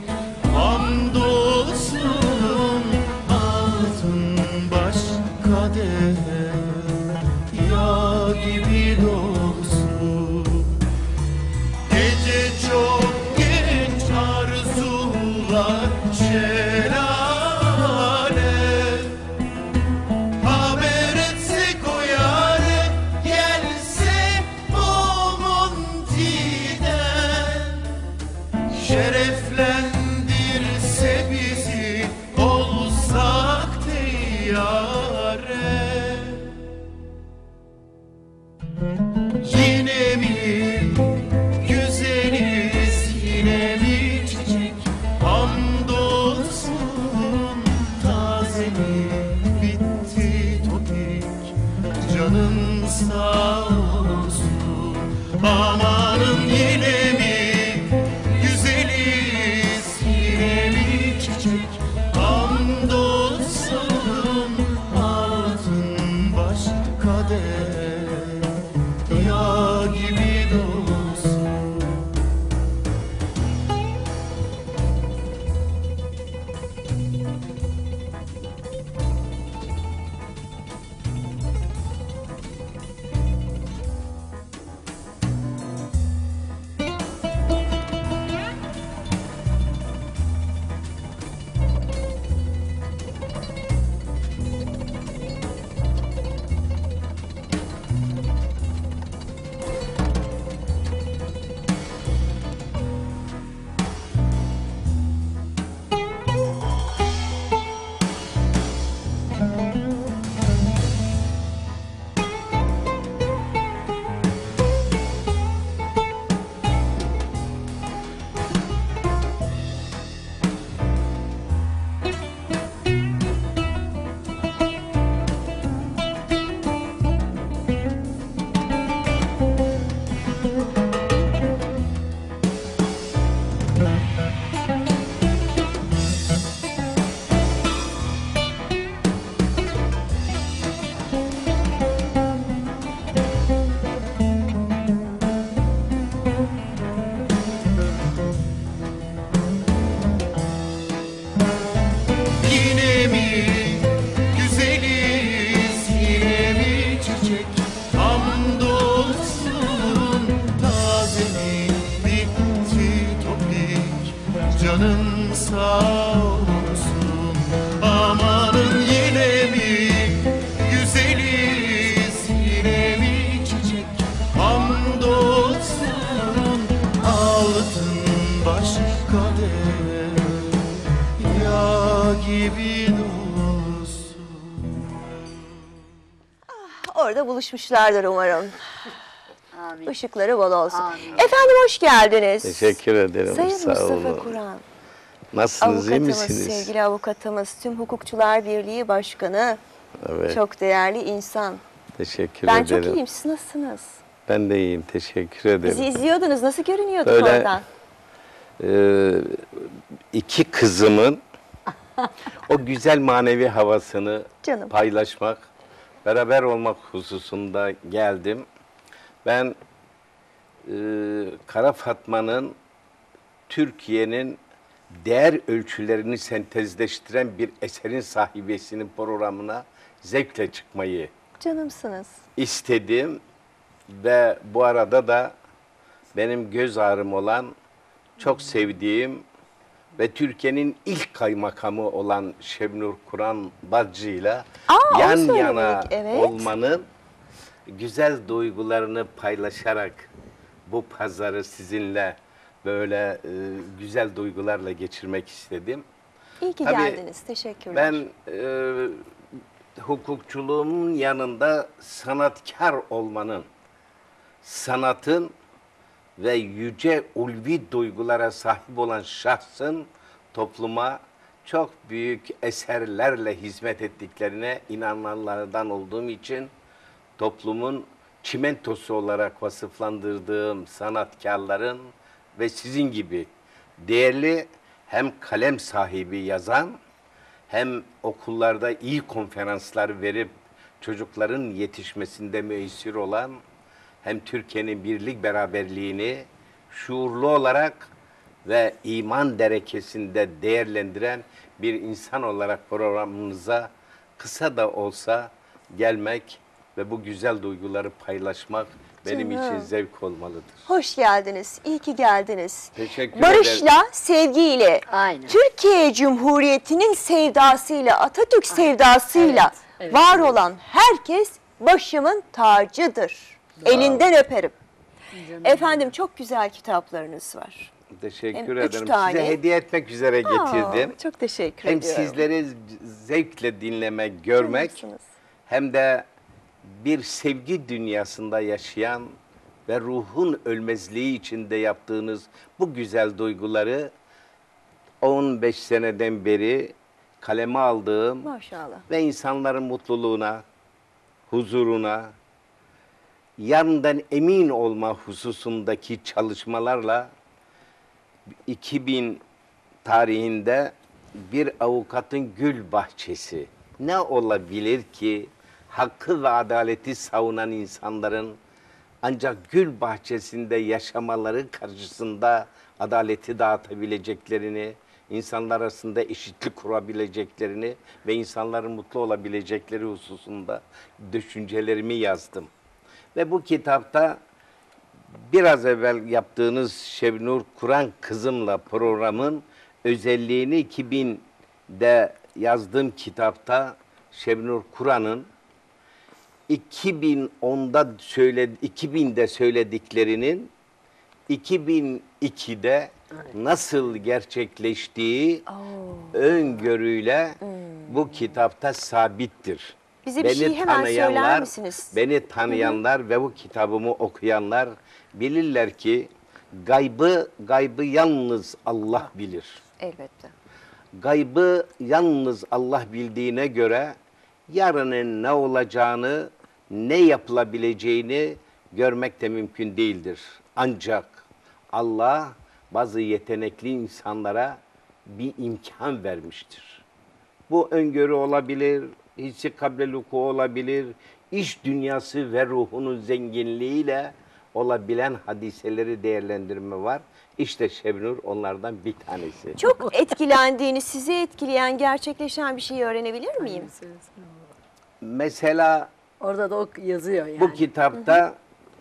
hamdolsun. Altın baş kadeh yağ gibi dolsun. Gece çok genç arzular şelale, haber etsek o yâre gelse o Monti'den. Şereflendirse bizi olsak teyyare. Yine mi güzeliz, yine mi çiçek hamdolsun. Taze mi bitti topik, canın sağ olsun. Amanın yine mi güzeliz, yine mi çiçek hamdolsun. Altın baş kadeh yağ gibi dolsun. Yine mi güzeliz, yine mi çiçek hamdolsun. Taze mi bitti topik, canın sağ olsun. Amanın yine mi güzeliz, yine mi çiçek hamdolsun. Altın baş kadeh yağ gibi dolsun. Orada buluşmuşlardır umarım. Amin. Işıkları bol olsun. Amin. Efendim hoş geldiniz. Teşekkür ederim. Sayın Sağ Mustafa olun. Kur'an. Nasılsınız, iyi Avukatımız, misiniz? sevgili avukatımız, tüm Hukukçular Birliği Başkanı. Evet. Çok değerli insan. Teşekkür Ben ederim. çok iyiyim. Siz nasılsınız? Ben de iyiyim. Teşekkür ederim. Bizi izliyordunuz. Nasıl görünüyorduk Böyle, oradan? e, iki kızımın o güzel manevi havasını Canım. paylaşmak, beraber olmak hususunda geldim. Ben e, Kara Fatma'nın Türkiye'nin değer ölçülerini sentezleştiren bir eserin sahibesinin programına zevkle çıkmayı Canımsınız. istedim ve bu arada da benim göz ağrım olan, çok sevdiğim ve Türkiye'nin ilk kaymakamı olan Şebnur Kur'an Bacı'yla Aa, yan onu yana söylemedik, evet. olmanın güzel duygularını paylaşarak bu pazarı sizinle böyle e, güzel duygularla geçirmek istedim. İyi ki Tabii geldiniz. Teşekkürler. Ben e, hukukçuluğumun yanında sanatkar olmanın sanatın ve yüce ulvi duygulara sahip olan şahsın topluma çok büyük eserlerle hizmet ettiklerine inananlardan olduğum için toplumun çimentosu olarak vasıflandırdığım sanatkarların ve sizin gibi değerli hem kalem sahibi yazan hem okullarda iyi konferanslar verip çocukların yetişmesinde müessir olan hem Türkiye'nin birlik beraberliğini şuurlu olarak ve iman derekesinde değerlendiren bir insan olarak programımıza kısa da olsa gelmek ve bu güzel duyguları paylaşmak benim Canım. için zevk olmalıdır. Hoş geldiniz, iyi ki geldiniz. Teşekkür Barışla, ederim. sevgiyle, Aynen. Türkiye Cumhuriyeti'nin sevdasıyla, Atatürk sevdasıyla Evet, evet, var evet. olan herkes başımın tacıdır. Elinden öperim. Canım. Efendim çok güzel kitaplarınız var. Teşekkür Hem üç ederim. tane. Size hediye etmek üzere getirdim. Aa, çok teşekkür Hem ediyorum. sizleri zevkle dinlemek, görmek Canımsınız. hem de bir sevgi dünyasında yaşayan ve ruhun ölmezliği içinde yaptığınız bu güzel duyguları on beş seneden beri kaleme aldığım Maşallah. ve insanların mutluluğuna, huzuruna, yarından emin olma hususundaki çalışmalarla iki bin tarihinde bir avukatın gül bahçesi ne olabilir ki hakkı ve adaleti savunan insanların ancak gül bahçesinde yaşamaları karşısında adaleti dağıtabileceklerini, insanlar arasında eşitlik kurabileceklerini ve insanların mutlu olabilecekleri hususunda düşüncelerimi yazdım. Ve bu kitapta biraz evvel yaptığınız Şebnur Kur'an Kızım'la programın özelliğini iki binde yazdığım kitapta Şebnur Kur'an'ın iki bin onda söyle iki binde söylediklerinin iki bin ikide nasıl gerçekleştiği öngörüyle bu kitapta sabittir. Bize bir şey hemen söyler misiniz? Beni tanıyanlar ve bu kitabımı okuyanlar bilirler ki gaybı gaybı yalnız Allah bilir. Elbette. Gaybı yalnız Allah bildiğine göre yarının ne olacağını, ne yapılabileceğini görmek de mümkün değildir. Ancak Allah bazı yetenekli insanlara bir imkan vermiştir. Bu öngörü olabilir, hissi kableluku olabilir, iş dünyası ve ruhunun zenginliğiyle olabilen hadiseleri değerlendirme var. İşte Şebnur onlardan bir tanesi. Çok etkilendiğini, sizi etkileyen, gerçekleşen bir şeyi öğrenebilir miyim? Mesela orada da o yazıyor yani. bu kitapta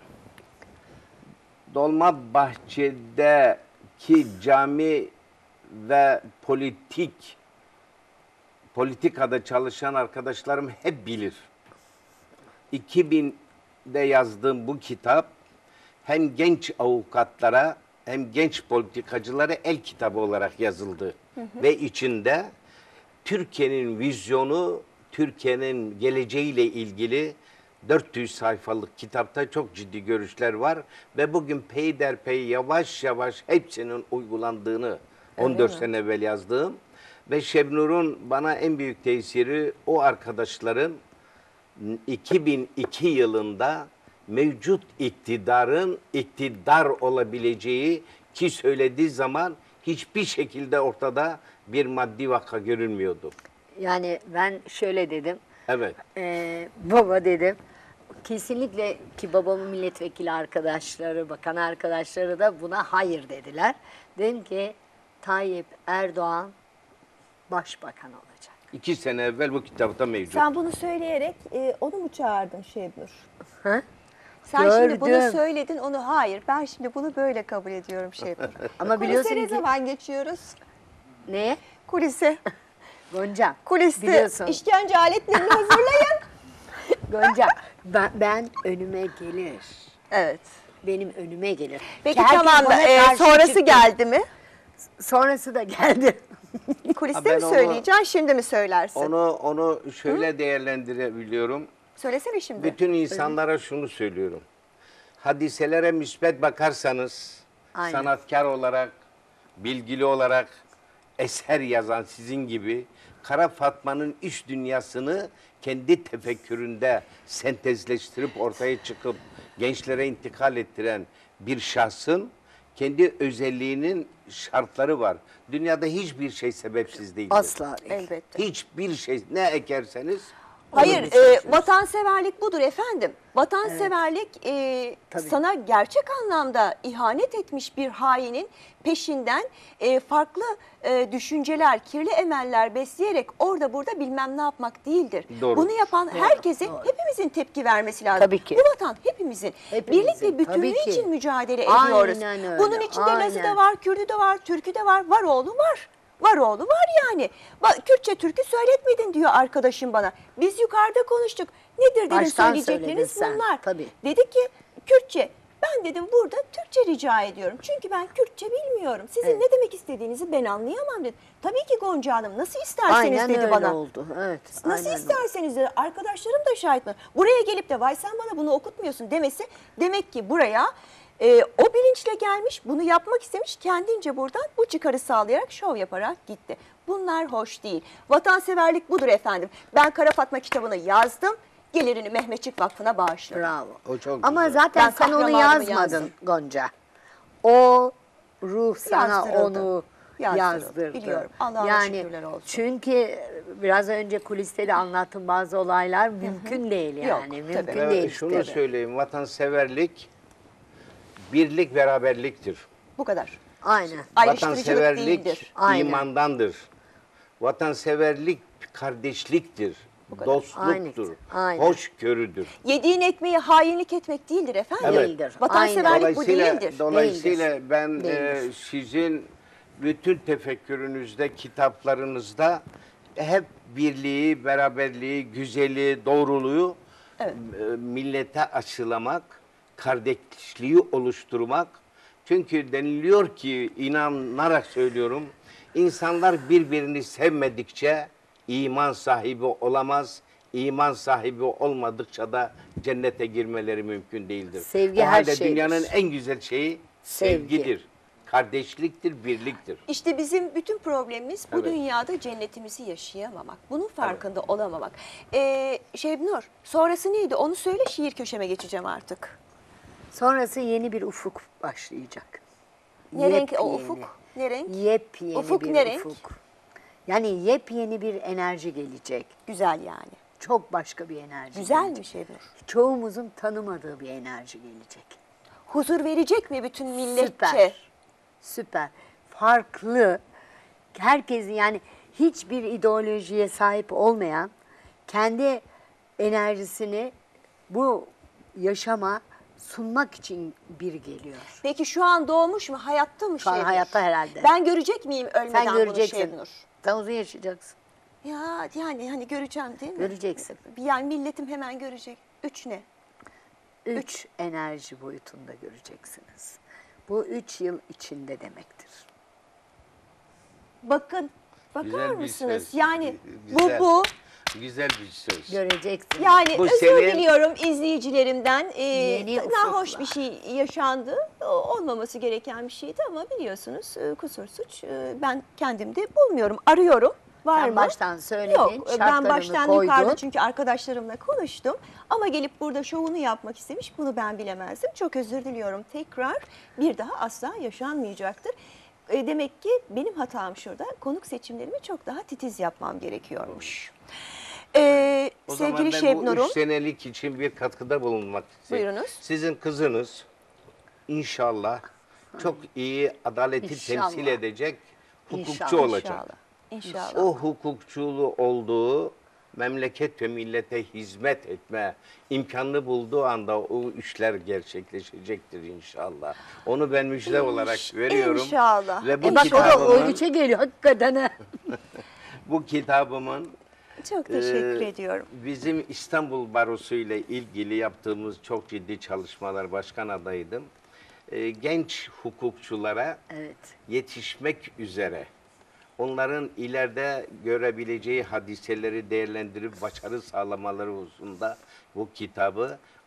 Dolmabahçe'deki cami ve politik politikada çalışan arkadaşlarım hep bilir. iki binde yazdığım bu kitap hem genç avukatlara hem genç politikacılara el kitabı olarak yazıldı. Hı hı. Ve içinde Türkiye'nin vizyonu, Türkiye'nin geleceğiyle ilgili dört yüz sayfalık kitapta çok ciddi görüşler var ve bugün peyderpey yavaş yavaş hepsinin uygulandığını on dört mi? sene evvel yazdığım ve Şebnur'un bana en büyük tesiri o arkadaşların iki bin iki yılında mevcut iktidarın iktidar olabileceği ki söylediği zaman hiçbir şekilde ortada bir maddi vaka görünmüyordu. Yani ben şöyle dedim. Evet. Ee, baba dedim. Kesinlikle ki babamın milletvekili arkadaşları, bakan arkadaşları da buna hayır dediler. Dedim ki Tayyip Erdoğan başbakan olacak. İki sene evvel bu kitapta mevcut. Sen bunu söyleyerek e, onu mu çağırdın Şebnur? Hı? Sen şimdi bunu Gördüm. söyledin, onu hayır. Ben şimdi bunu böyle kabul ediyorum Şebnur. Ama biliyorsun Kulise ne ki- zaman geçiyoruz? Neye? Kulise. Gonca. Kuliste biliyorsun. işkence aletlerini hazırlayın. Gonca ben, ben önüme gelir. Evet. Benim önüme gelir. Peki Herkes tamam, bana e, karşı sonrası çıktı. geldi mi? Sonrası da geldi. Kuliste Ha, ben mi onu- söyleyeceksin, şimdi mi söylersin? Onu onu şöyle değerlendirebiliyorum. Söylesene şimdi. Bütün insanlara şunu söylüyorum. hadiselere müsbet bakarsanız, Aynen. sanatkar olarak, bilgili olarak eser yazan sizin gibi Kara Fatma'nın iç dünyasını kendi tefekküründe sentezleştirip ortaya çıkıp gençlere intikal ettiren bir şahsın kendi özelliğinin şartları var. Dünyada hiçbir şey sebepsiz değildir. Asla değil. Elbette. Hiçbir şey ne ekerseniz Hayır, e, vatanseverlik budur efendim. Vatanseverlik e, Tabii. sana gerçek anlamda ihanet etmiş bir hainin peşinden e, farklı e, düşünceler, kirli emeller besleyerek orada burada bilmem ne yapmak değildir. Doğru. Bunu yapan Doğru, herkese doğru. hepimizin tepki vermesi lazım. Tabii ki. Bu vatan hepimizin. Hepimizin, Birlik ve bütünlüğü tabii ki. için mücadele Aynen ediyoruz. öyle, Bunun içinde Lazı da aynen. var, Kürdü de var, Türkü de var, Varoğlu var. Varoğlu var yani. Ba- Kürtçe türkü söyletmedin diyor arkadaşım bana. Biz yukarıda konuştuk. Nedir dedim Baştan söyleyecekleriniz söyledin sen, bunlar. tabii. Dedi ki Kürtçe. Ben dedim burada Türkçe rica ediyorum. Çünkü ben Kürtçe bilmiyorum. Sizin Evet. ne demek istediğinizi ben anlayamam dedi. Tabii ki Gonca Hanım nasıl isterseniz Aynen dedi öyle bana. oldu. Evet. Nasıl aynen isterseniz dedi. Arkadaşlarım da şahit mi? Buraya gelip de vay sen bana bunu okutmuyorsun demesi demek ki buraya e, o bilinçle gelmiş, bunu yapmak istemiş, kendince buradan bu çıkarı sağlayarak, şov yaparak gitti. Bunlar hoş değil. Vatanseverlik budur efendim. Ben Kara Fatma kitabını yazdım. Gelirini Mehmetçik Vakfı'na bağışladım. Bravo. O çok Ama güzel. zaten Ben sen onu kahramanımı yazmadın yazdım. Gonca. O ruh sana Yazdırıldı. onu Yazdırıldı, yazdırdı. biliyorum. Allah'a yani, şükürler olsun. Çünkü biraz önce kuliste de anlattığım bazı olaylar mümkün değil yani. Yok, mümkün tabii. Evet, değil. şunu tabii. söyleyeyim, vatanseverlik birlik beraberliktir. Bu kadar. Aynen. Ayrıştırıcılık Vatanseverlik değildir. Aynen. imandandır. Vatanseverlik kardeşliktir, dostluktur, Aynen. Aynen. hoşgörüdür. Yediğin ekmeğe hainlik etmek değildir efendim. Evet. Değildir. Vatanseverlik bu Dolayısıyla, değildir. dolayısıyla Değildir. ben e, Değildir. sizin bütün tefekkürünüzde, kitaplarınızda hep birliği, beraberliği, güzeli, doğruluğu Evet. e, millete aşılamak, kardeşliği oluşturmak. Çünkü deniliyor ki, inanarak söylüyorum, insanlar birbirini sevmedikçe iman sahibi olamaz. İman sahibi olmadıkça da cennete girmeleri mümkün değildir. Sevgi O her halde şeydir. dünyanın en güzel şeyi Sevgi. sevgidir, kardeşliktir, birliktir. İşte bizim bütün problemimiz bu Evet. dünyada cennetimizi yaşayamamak. Bunun farkında olamamak. Ee, Şebnur, sonrası neydi? Onu söyle, şiir köşeme geçeceğim artık. Sonrası yeni bir ufuk başlayacak. Ne renk o Yepyeni. ufuk? Ne renk? Yepyeni Ufuk bir ne renk? ufuk. Yani yepyeni bir enerji gelecek. Güzel yani. Çok başka bir enerji Güzel gelecek. mi Şebnur? Çoğumuzun tanımadığı bir enerji gelecek. Huzur verecek mi bütün milletçe? Süper. Süper. Farklı. Herkesin yani hiçbir ideolojiye sahip olmayan kendi enerjisini bu yaşama sunmak için bir geliyor. Peki şu an doğmuş mu? Hayatta mı Şu an Şebnur? hayatta herhalde. Ben görecek miyim ölmeden Sen bunu göreceksin. Şebnur? Sen uzun yaşayacaksın. Ya yani hani göreceğim değil mi? Göreceksin. Yani milletim hemen görecek. Üç ne? Üç enerji boyutunda göreceksiniz. Bu üç yıl içinde demektir. Bakın, bakar Güzel bir mısınız? söz. Yani Güzel. bu bu. Güzel bir söz. Göreceksin. Yani Bu özür senin- diliyorum izleyicilerimden. Ee, Yeni nahoş ufuklar. bir şey yaşandı. O- Olmaması gereken bir şeydi ama biliyorsunuz e, kusur suç e, ben kendimde bulmuyorum. Arıyorum. Var Sen mı? baştan söyledin, Yok, ben şartlarını baştan koydun. yukarıda çünkü arkadaşlarımla konuştum. Ama gelip burada şovunu yapmak istemiş. Bunu ben bilemezdim. Çok özür diliyorum. Tekrar bir daha asla yaşanmayacaktır. E, demek ki benim hatam şurada. Konuk seçimlerimi çok daha titiz yapmam gerekiyormuş. E, O zaman sevgili ben Şebnur'um. bu üç senelik için bir katkıda bulunmak istiyorum. Buyurunuz. Sizin kızınız inşallah çok iyi adaleti İnşallah. temsil edecek hukukçu İnşallah, olacak. İnşallah. İnşallah. O hukukçulu olduğu memleket ve millete hizmet etme imkanını bulduğu anda o işler gerçekleşecektir inşallah. Onu ben müjde olarak veriyorum. İnşallah. Ve bu E bak o da o kitabımın, güce geliyor hakikaten. ha. bu kitabımın Çok teşekkür Ee, ediyorum. Bizim İstanbul Barosu ile ilgili yaptığımız çok ciddi çalışmalar, başkan adaydım. Ee, genç hukukçulara Evet. yetişmek üzere onların ileride görebileceği hadiseleri değerlendirip başarı sağlamaları hususunda bu kitabı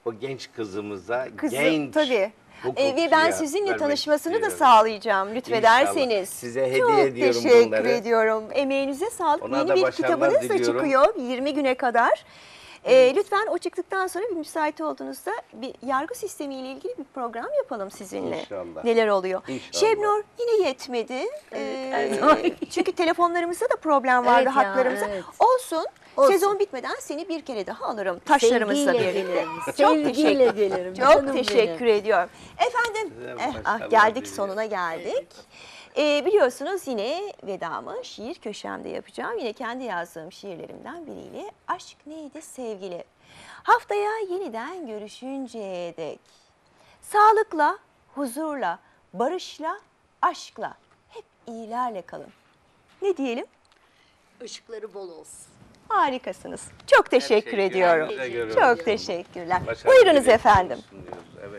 o genç kızımıza Kızı, genç tabii. hukukçuya Ee, ve ben sizinle vermek tanışmasını da istiyorum. sağlayacağım lütfederseniz. İnşallah. Size hediye Çok ediyorum teşekkür bunları. ediyorum. Emeğinize sağlık. Ona Yeni da bir başarılar kitabınız da diliyorum. çıkıyor yirmi güne kadar. Ee, lütfen o çıktıktan sonra bir müsait olduğunuzda bir yargı sistemiyle ilgili bir program yapalım sizinle. İnşallah. Neler oluyor? İnşallah. Şebnur yine yetmedi. Evet, Ee, çünkü telefonlarımızda da problem vardı Evet ya, haklarımıza. evet. Olsun. Olsun. Sezon bitmeden seni bir kere daha alırım taşlarımızla Sevgiyle birlikte. gelirim, Çok sevgiyle teşekkür, gelirim, çok canım teşekkür benim. ediyorum. Efendim, Size eh, ah, başarılar geldik diliyorum. sonuna geldik. Ee, biliyorsunuz yine vedamı şiir köşemde yapacağım. Yine kendi yazdığım şiirlerimden biriyle Aşk Neydi Sevgili. Haftaya yeniden görüşünceye dek sağlıkla, huzurla, barışla, aşkla, hep iyilerle kalın. Ne diyelim? Işıkları bol olsun. Harikasınız. Çok teşekkür Teşekkür ediyorum. ederim. Teşekkür Çok ediyorum. teşekkürler. Başarılı Buyurunuz bir efendim. sunuyoruz, evet.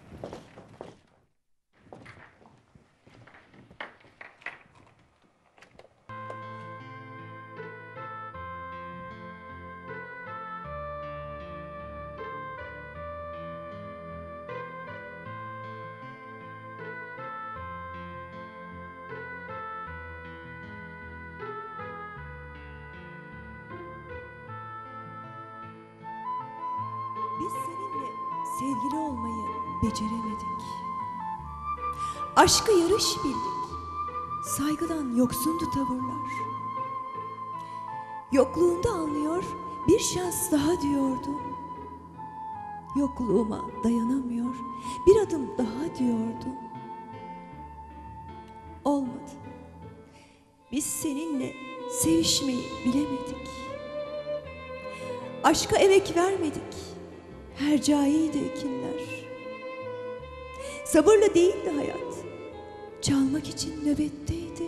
Biz seninle sevgili olmayı beceremedik. Aşkı yarış bildik. Saygıdan yoksundu tavırlar. Yokluğunda anlıyor, bir şans daha diyordum. Yokluğuma dayanamıyor, bir adım daha diyordum. Olmadı. Biz seninle sevişmeyi bilemedik. Aşka emek vermedik. Hercai'ydi ekinler. Sabırla değildi hayat. Çalmak için nöbetteydi.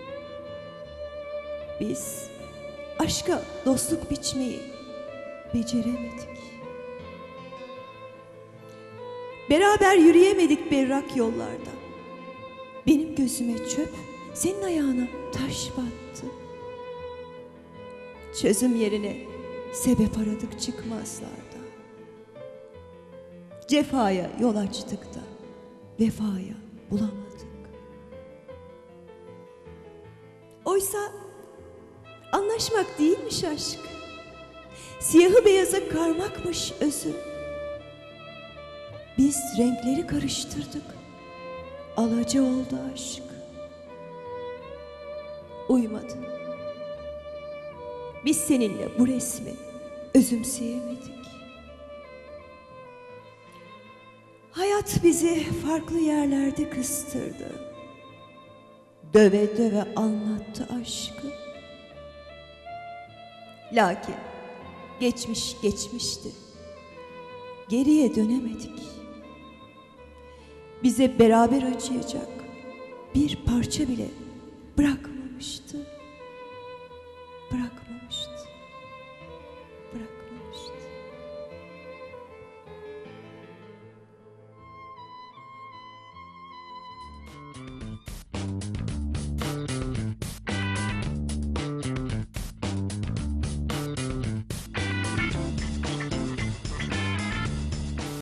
Biz aşka dostluk biçmeyi beceremedik. Beraber yürüyemedik berrak yollarda. Benim gözüme çöp, senin ayağına taş battı. Çözüm yerine sebep aradık çıkmazlarda. Cefaya yol açtık da vefaya bulamadık. Oysa anlaşmak değilmiş aşk. Siyahı beyaza karmakmış özü. Biz renkleri karıştırdık. Alaca oldu aşk. Uymadı. Biz seninle bu resmi özümseyemedik. Hayat bizi farklı yerlerde kıstırdı. Döve döve anlattı aşkı. Lakin geçmiş geçmişti. Geriye dönemedik. Bize beraber acıyacak bir parça bile bırakmamıştı. Bırakmamıştı. Bırak.